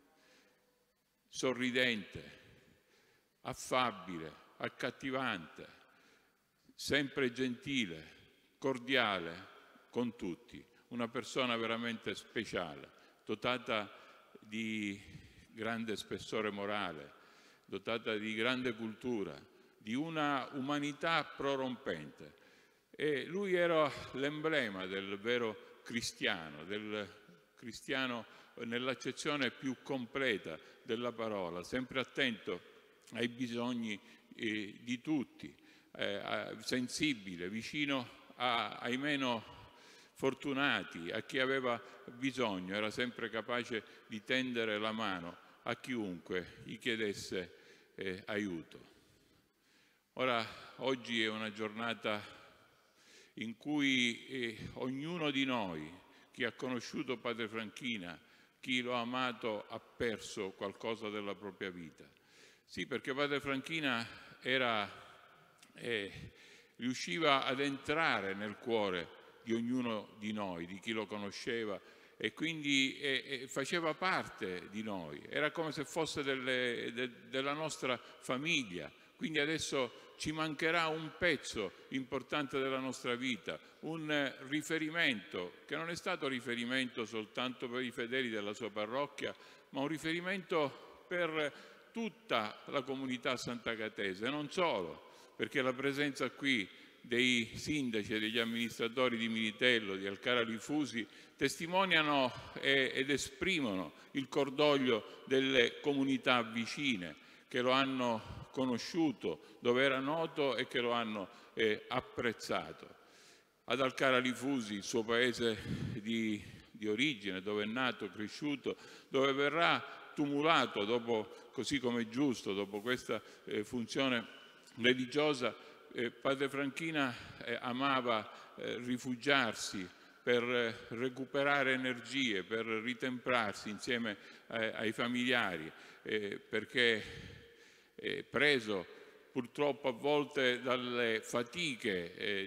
sorridente, affabile, accattivante, sempre gentile, cordiale con tutti, una persona veramente speciale, dotata di grande spessore morale, dotata di grande cultura, di una umanità prorompente. E lui era l'emblema del vero cristiano nell'accezione più completa della parola, sempre attento ai bisogni di tutti, sensibile, vicino ai meno fortunati, a chi aveva bisogno, era sempre capace di tendere la mano a chiunque gli chiedesse aiuto. Ora, oggi è una giornata in cui ognuno di noi, chi ha conosciuto Padre Franchina, chi lo ha amato, ha perso qualcosa della propria vita. Sì, perché Padre Franchina riusciva ad entrare nel cuore di ognuno di noi, di chi lo conosceva, e quindi faceva parte di noi, era come se fosse della nostra famiglia. Quindi adesso ci mancherà un pezzo importante della nostra vita, un riferimento che non è stato riferimento soltanto per i fedeli della sua parrocchia, ma un riferimento per tutta la comunità sant'Agatese, e non solo, perché la presenza qui dei sindaci e degli amministratori di Militello, di Alcara Lifusi, testimoniano ed esprimono il cordoglio delle comunità vicine che lo hanno conosciuto dove era noto e che lo hanno apprezzato. Ad Alcara Lifusi, il suo paese di origine, dove è nato, cresciuto, dove verrà tumulato dopo, così come è giusto, dopo questa funzione religiosa, Padre Franchina amava rifugiarsi per recuperare energie, per ritemprarsi insieme ai familiari, perché preso purtroppo a volte dalle fatiche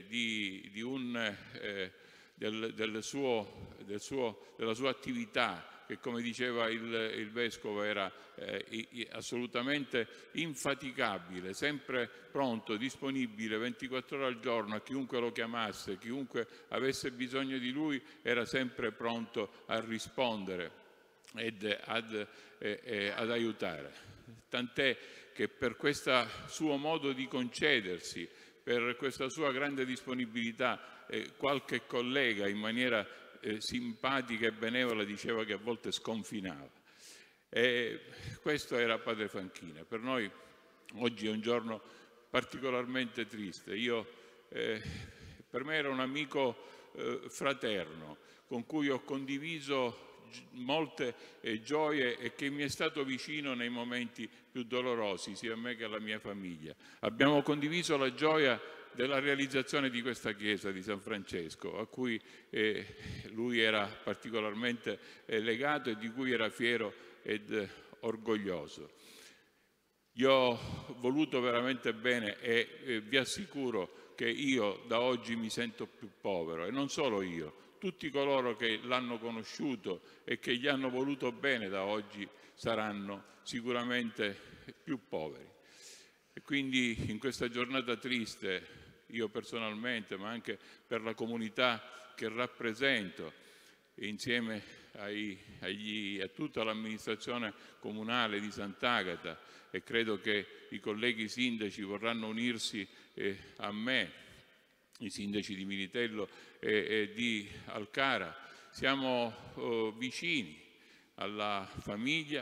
della sua attività, che come diceva il Vescovo era assolutamente infaticabile, sempre pronto, disponibile 24 ore al giorno a chiunque lo chiamasse, chiunque avesse bisogno di lui era sempre pronto a rispondere ed ad aiutare. Tant'è che per questo suo modo di concedersi, per questa sua grande disponibilità, qualche collega in maniera simpatica e benevola diceva che a volte sconfinava. E questo era Padre Franchina. Per noi oggi è un giorno particolarmente triste. Per me era un amico fraterno con cui ho condiviso molte gioie e che mi è stato vicino nei momenti più dolorosi, sia a me che alla mia famiglia. Abbiamo condiviso la gioia della realizzazione di questa chiesa di San Francesco, a cui lui era particolarmente legato e di cui era fiero ed orgoglioso. Io ho voluto veramente bene e vi assicuro che io da oggi mi sento più povero, e non solo io, tutti coloro che l'hanno conosciuto e che gli hanno voluto bene da oggi saranno sicuramente più poveri. E quindi in questa giornata triste, io personalmente, ma anche per la comunità che rappresento, insieme a tutta l'amministrazione comunale di Sant'Agata, e credo che i colleghi sindaci vorranno unirsi a me, i sindaci di Militello e di Alcara, siamo vicini alla famiglia,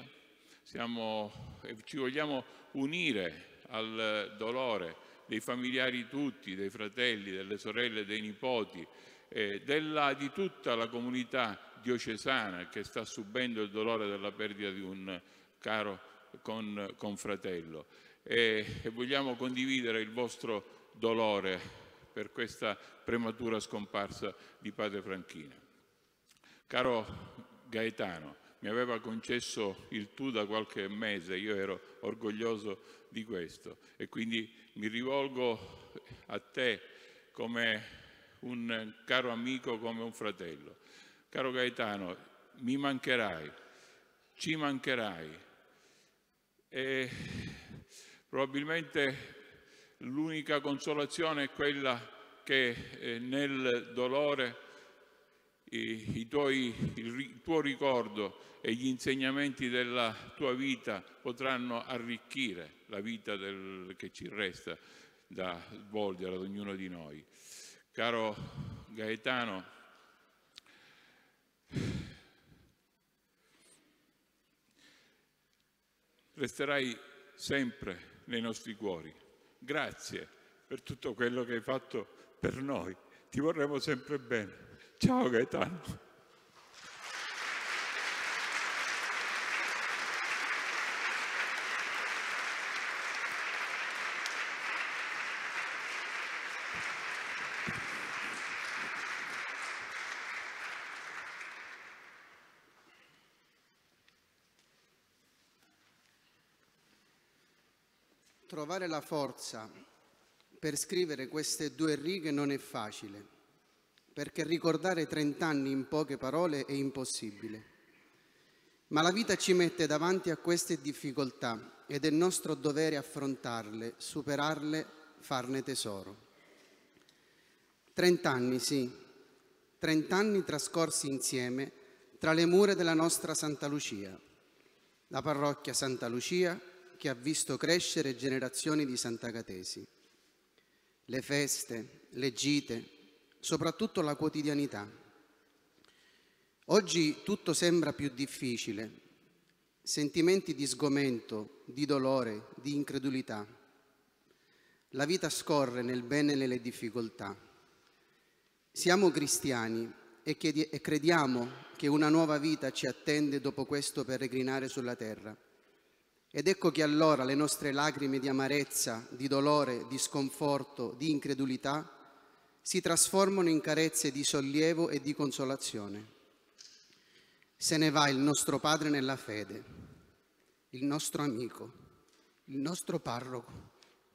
ci vogliamo unire al dolore dei familiari tutti, dei fratelli, delle sorelle, dei nipoti, di tutta la comunità diocesana che sta subendo il dolore della perdita di un caro confratello, e vogliamo condividere il vostro dolore per questa prematura scomparsa di padre Franchina. Caro Gaetano, mi aveva concesso il tu da qualche mese, io ero orgoglioso di questo e quindi mi rivolgo a te come un caro amico, come un fratello. Caro Gaetano, mi mancherai, ci mancherai e probabilmente l'unica consolazione è quella che nel dolore il tuo ricordo e gli insegnamenti della tua vita potranno arricchire la vita che ci resta da svolgere ad ognuno di noi. Caro Gaetano, resterai sempre nei nostri cuori. Grazie per tutto quello che hai fatto per noi. Ti vorremo sempre bene. Ciao Gaetano. Trovare la forza per scrivere queste 2 righe non è facile, perché ricordare 30 anni in poche parole è impossibile. Ma la vita ci mette davanti a queste difficoltà ed è nostro dovere affrontarle, superarle, farne tesoro. 30 anni, sì, 30 anni trascorsi insieme tra le mura della nostra Santa Lucia, la parrocchia Santa Lucia che ha visto crescere generazioni di sant'Agatesi. Le feste, le gite, soprattutto la quotidianità. Oggi tutto sembra più difficile, sentimenti di sgomento, di dolore, di incredulità. La vita scorre nel bene e nelle difficoltà. Siamo cristiani e crediamo che una nuova vita ci attende dopo questo peregrinare sulla terra. Ed ecco che allora le nostre lacrime di amarezza, di dolore, di sconforto, di incredulità si trasformano in carezze di sollievo e di consolazione. Se ne va il nostro padre nella fede, il nostro amico, il nostro parroco.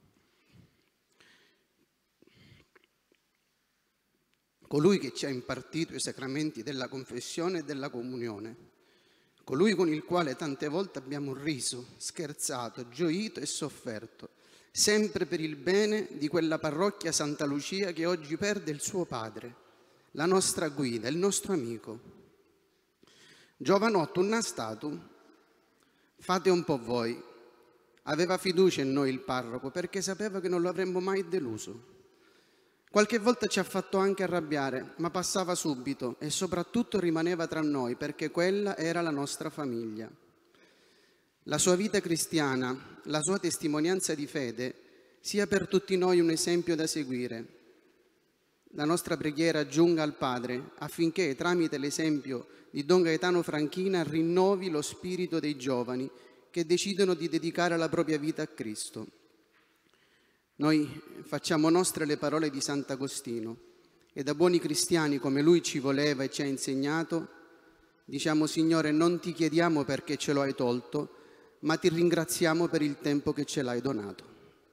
Colui che ci ha impartito i sacramenti della confessione e della comunione. Colui con il quale tante volte abbiamo riso, scherzato, gioito e sofferto, sempre per il bene di quella parrocchia Santa Lucia che oggi perde il suo padre, la nostra guida, il nostro amico. Giovanotto, un stato, fate un po' voi. Aveva fiducia in noi il parroco perché sapeva che non lo avremmo mai deluso. Qualche volta ci ha fatto anche arrabbiare, ma passava subito e soprattutto rimaneva tra noi perché quella era la nostra famiglia. La sua vita cristiana, la sua testimonianza di fede sia per tutti noi un esempio da seguire. La nostra preghiera giunga al Padre affinché tramite l'esempio di Don Gaetano Franchina rinnovi lo spirito dei giovani che decidono di dedicare la propria vita a Cristo. Noi facciamo nostre le parole di Sant'Agostino e da buoni cristiani come lui ci voleva e ci ha insegnato, diciamo: Signore, non ti chiediamo perché ce lo hai tolto, ma ti ringraziamo per il tempo che ce l'hai donato.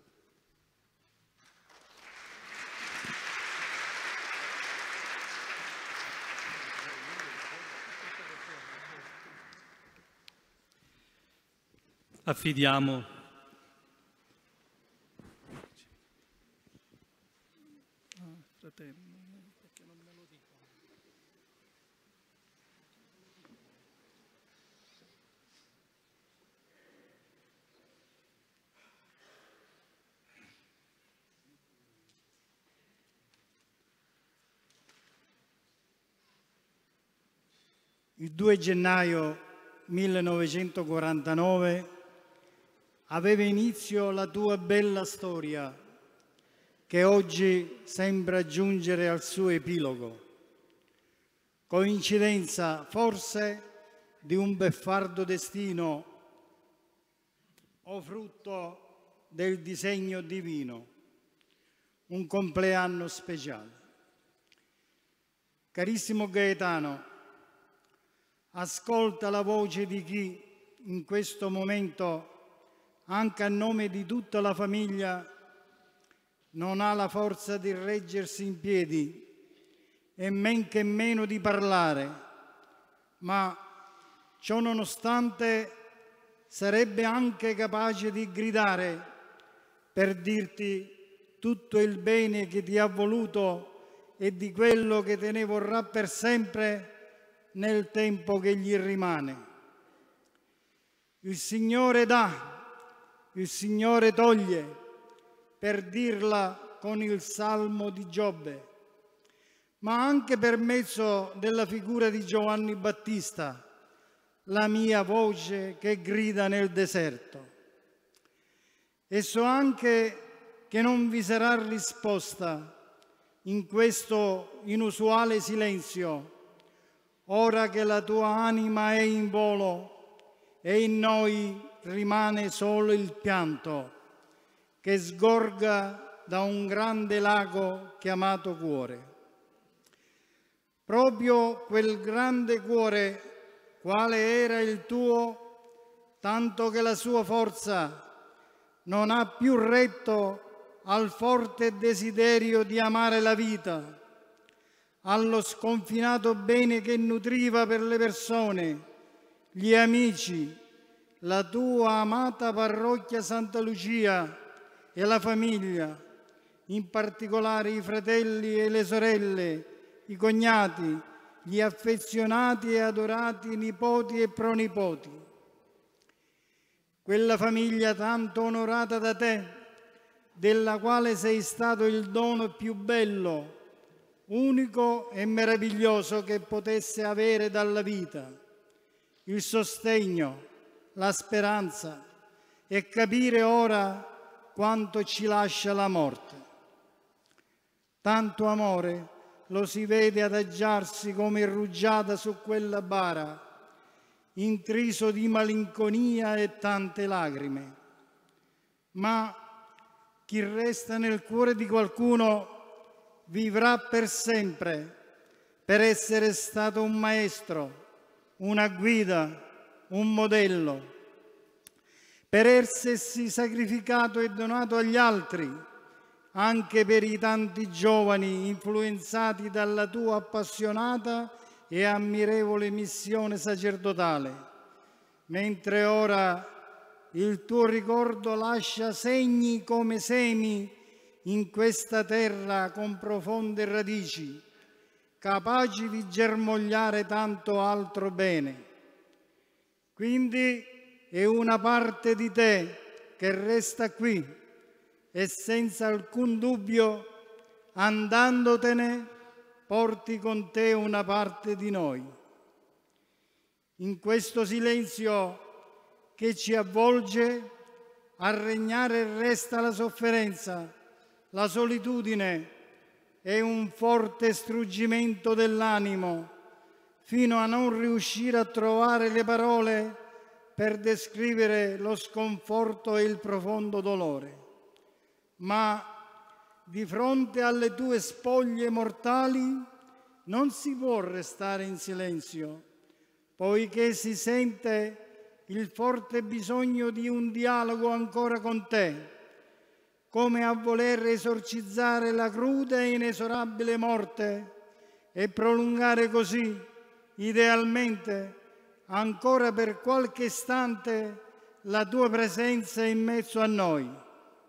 Affidiamo perché non me lo dico. Il 2 gennaio 1949 aveva inizio la tua bella storia che oggi sembra giungere al suo epilogo. coincidenza forse di un beffardo destino o frutto del disegno divino, un compleanno speciale. Carissimo Gaetano, ascolta la voce di chi in questo momento, anche a nome di tutta la famiglia, non ha la forza di reggersi in piedi e men che meno di parlare, ma ciò nonostante sarebbe anche capace di gridare per dirti tutto il bene che ti ha voluto e di quello che te ne vorrà per sempre nel tempo che gli rimane. Il Signore dà, il Signore toglie, per dirla con il Salmo di Giobbe, ma anche per mezzo della figura di Giovanni Battista, la mia voce che grida nel deserto. E so anche che non vi sarà risposta in questo inusuale silenzio, ora che la tua anima è in volo e in noi rimane solo il pianto che sgorga da un grande lago chiamato cuore. Proprio quel grande cuore, quale era il tuo, tanto che la sua forza non ha più retto al forte desiderio di amare la vita, allo sconfinato bene che nutriva per le persone, gli amici, la tua amata parrocchia Santa Lucia e la famiglia, in particolare i fratelli e le sorelle, i cognati, gli affezionati e adorati nipoti e pronipoti. Quella famiglia tanto onorata da te, della quale sei stato il dono più bello, unico e meraviglioso che potesse avere dalla vita, il sostegno, la speranza e capire ora quanto ci lascia la morte. Tanto amore lo si vede adagiarsi come rugiada su quella bara, intriso di malinconia e tante lacrime. Ma chi resta nel cuore di qualcuno vivrà per sempre, per essere stato un maestro, una guida, un modello, per essersi sacrificato e donato agli altri, anche per i tanti giovani influenzati dalla tua appassionata e ammirevole missione sacerdotale, mentre ora il tuo ricordo lascia segni come semi in questa terra con profonde radici, capaci di germogliare tanto altro bene. Quindi è una parte di te che resta qui e senza alcun dubbio, andandotene, porti con te una parte di noi. In questo silenzio che ci avvolge, a regnare resta la sofferenza, la solitudine e un forte struggimento dell'animo, fino a non riuscire a trovare le parole per descrivere lo sconforto e il profondo dolore. Ma di fronte alle tue spoglie mortali non si può restare in silenzio, poiché si sente il forte bisogno di un dialogo ancora con te, come a voler esorcizzare la cruda e inesorabile morte e prolungare così, idealmente, ancora per qualche istante la tua presenza in mezzo a noi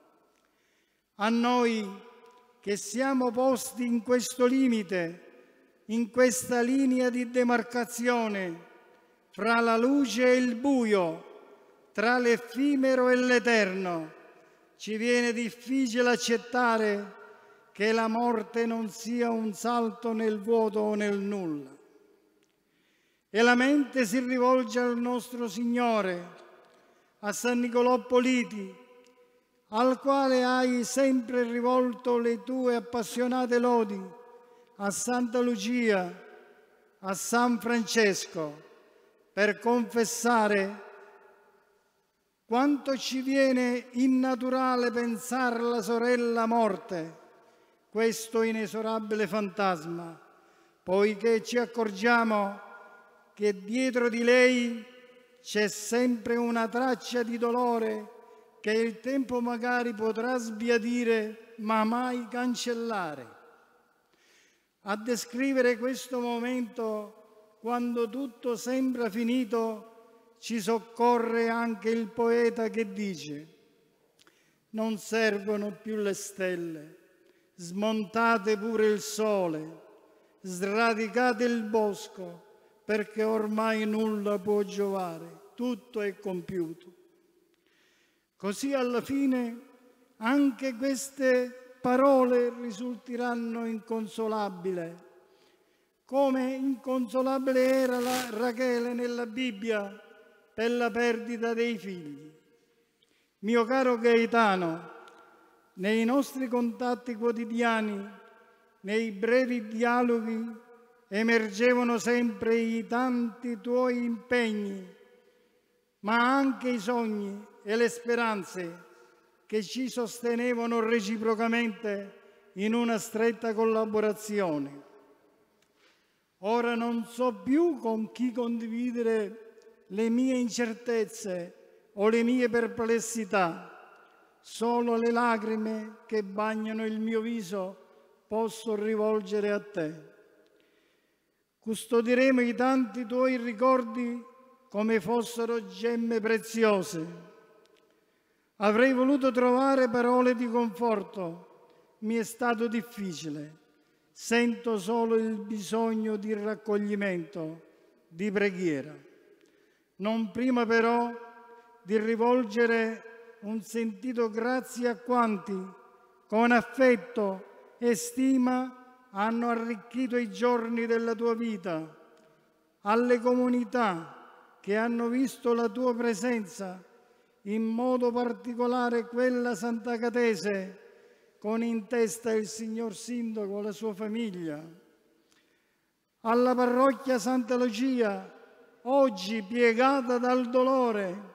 che siamo posti in questo limite, in questa linea di demarcazione fra la luce e il buio, tra l'effimero e l'eterno. Ci viene difficile accettare che la morte non sia un salto nel vuoto o nel nulla. E la mente si rivolge al nostro Signore, a San Nicolò Politi, al quale hai sempre rivolto le tue appassionate lodi, a Santa Lucia, a San Francesco per confessare quanto ci viene innaturale pensare alla sorella morte, questo inesorabile fantasma, poiché ci accorgiamo che dietro di lei c'è sempre una traccia di dolore che il tempo magari potrà sbiadire, ma mai cancellare. A descrivere questo momento, quando tutto sembra finito, ci soccorre anche il poeta che dice: non servono più le stelle, smontate pure il sole, sradicate il bosco, perché ormai nulla può giovare, tutto è compiuto. Così alla fine anche queste parole risulteranno inconsolabili, come inconsolabile era la Rachele nella Bibbia per la perdita dei figli. Mio caro Gaetano, nei nostri contatti quotidiani, nei brevi dialoghi, emergevano sempre i tanti tuoi impegni, ma anche i sogni e le speranze che ci sostenevano reciprocamente in una stretta collaborazione. Ora non so più con chi condividere le mie incertezze o le mie perplessità, solo le lacrime che bagnano il mio viso posso rivolgere a te. Custodiremo i tanti tuoi ricordi come fossero gemme preziose. Avrei voluto trovare parole di conforto, mi è stato difficile. Sento solo il bisogno di raccoglimento, di preghiera. Non prima però di rivolgere un sentito grazie a quanti, con affetto e stima, hanno arricchito i giorni della tua vita, alle comunità che hanno visto la tua presenza, in modo particolare quella sant'Acatese, con in testa il signor Sindaco e la sua famiglia, alla parrocchia Santa Lucia, oggi piegata dal dolore,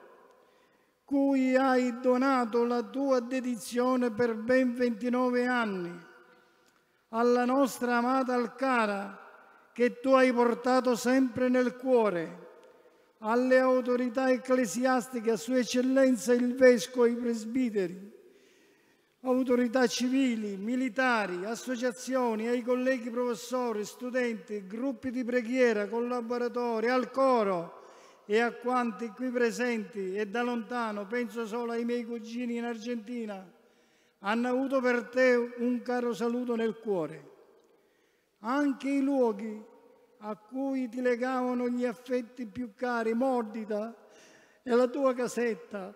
cui hai donato la tua dedizione per ben 29 anni, alla nostra amata Alcara, che tu hai portato sempre nel cuore, alle autorità ecclesiastiche, a Sua Eccellenza il Vescovo e i presbiteri, autorità civili, militari, associazioni, ai colleghi professori, studenti, gruppi di preghiera, collaboratori, al coro e a quanti qui presenti e da lontano, penso solo ai miei cugini in Argentina, hanno avuto per te un caro saluto nel cuore. Anche i luoghi a cui ti legavano gli affetti più cari, Mordita e la tua casetta,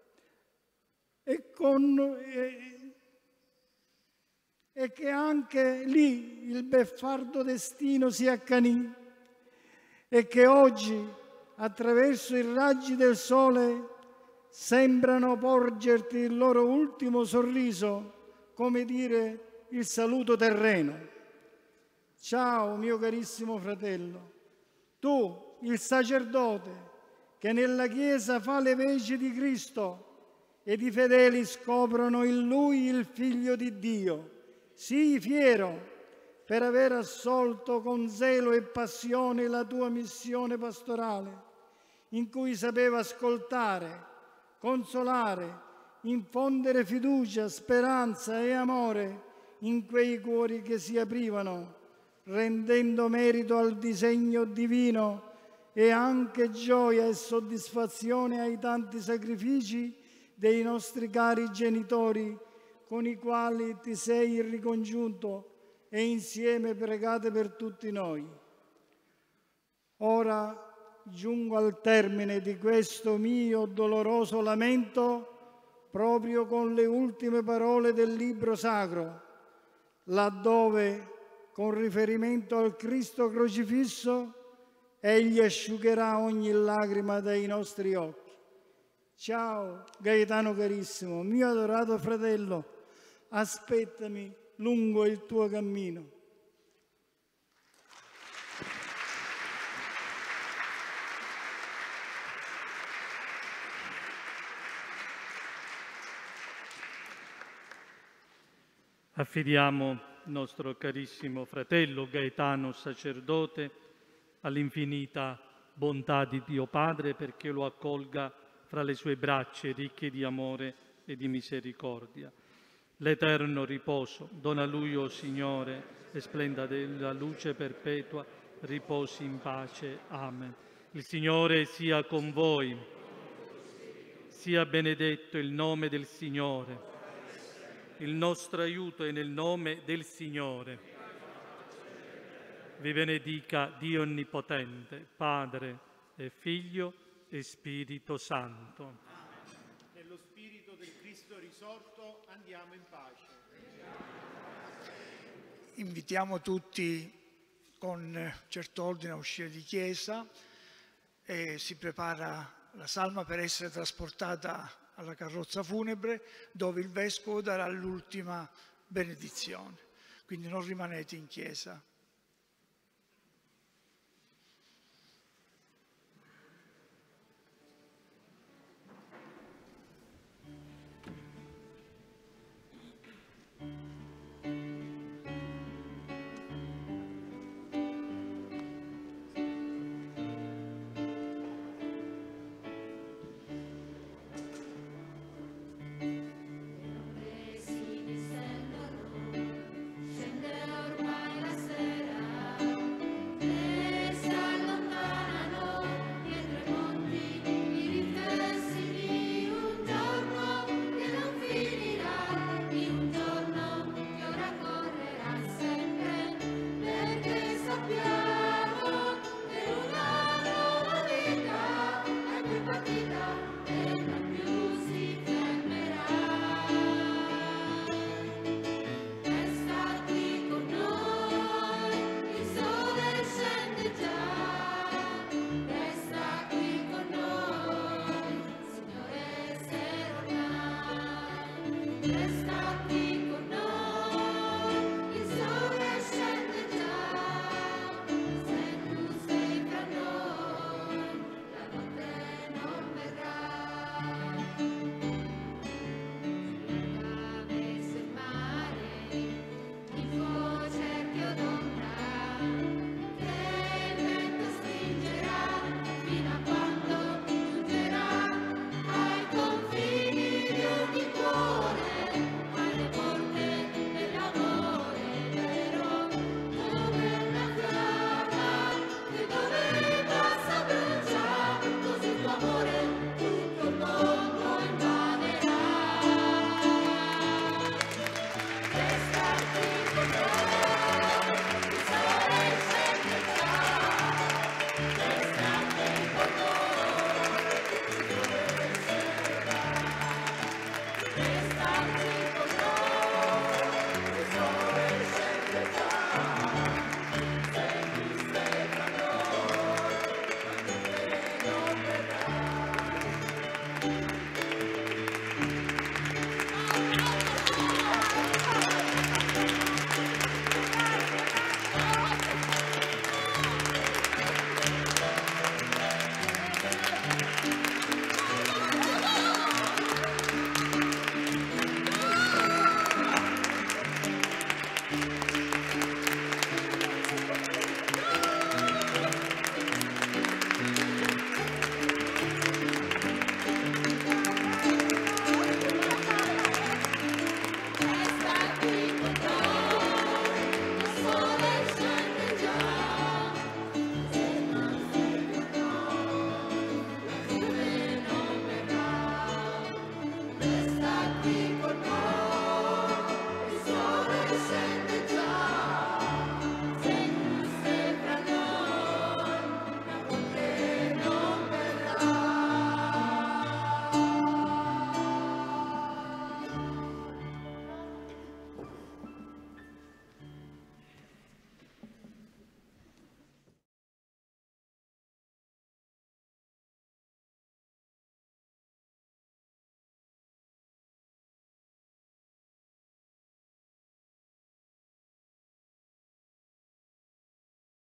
e che anche lì il beffardo destino si accanì e che oggi, attraverso i raggi del sole, sembrano porgerti il loro ultimo sorriso, come dire il saluto terreno. Ciao mio carissimo fratello, tu, il sacerdote, che nella Chiesa fa le veci di Cristo ed i fedeli scoprono in Lui il Figlio di Dio. Sii fiero per aver assolto con zelo e passione la tua missione pastorale, in cui sapeva ascoltare, consolare, infondere fiducia, speranza e amore in quei cuori che si aprivano, rendendo merito al disegno divino e anche gioia e soddisfazione ai tanti sacrifici dei nostri cari genitori con i quali ti sei ricongiunto e insieme pregate per tutti noi. Ora giungo al termine di questo mio doloroso lamento proprio con le ultime parole del Libro Sacro, laddove, con riferimento al Cristo crocifisso, Egli asciugherà ogni lacrima dai nostri occhi. Ciao Gaetano carissimo, mio adorato fratello, aspettami lungo il tuo cammino. Affidiamo il nostro carissimo fratello Gaetano, sacerdote, all'infinita bontà di Dio Padre perché lo accolga fra le sue braccia ricche di amore e di misericordia. L'eterno riposo dona a lui, o Signore, e splenda della luce perpetua, riposi in pace. Amen. Il Signore sia con voi. Sia benedetto il nome del Signore. Il nostro aiuto è nel nome del Signore. Vi benedica Dio Onnipotente, Padre e Figlio e Spirito Santo. Nello Spirito del Cristo risorto andiamo in pace. Invitiamo tutti con certo ordine a uscire di chiesa e si prepara la salma per essere trasportata alla carrozza funebre dove il Vescovo darà l'ultima benedizione. Quindi non rimanete in chiesa.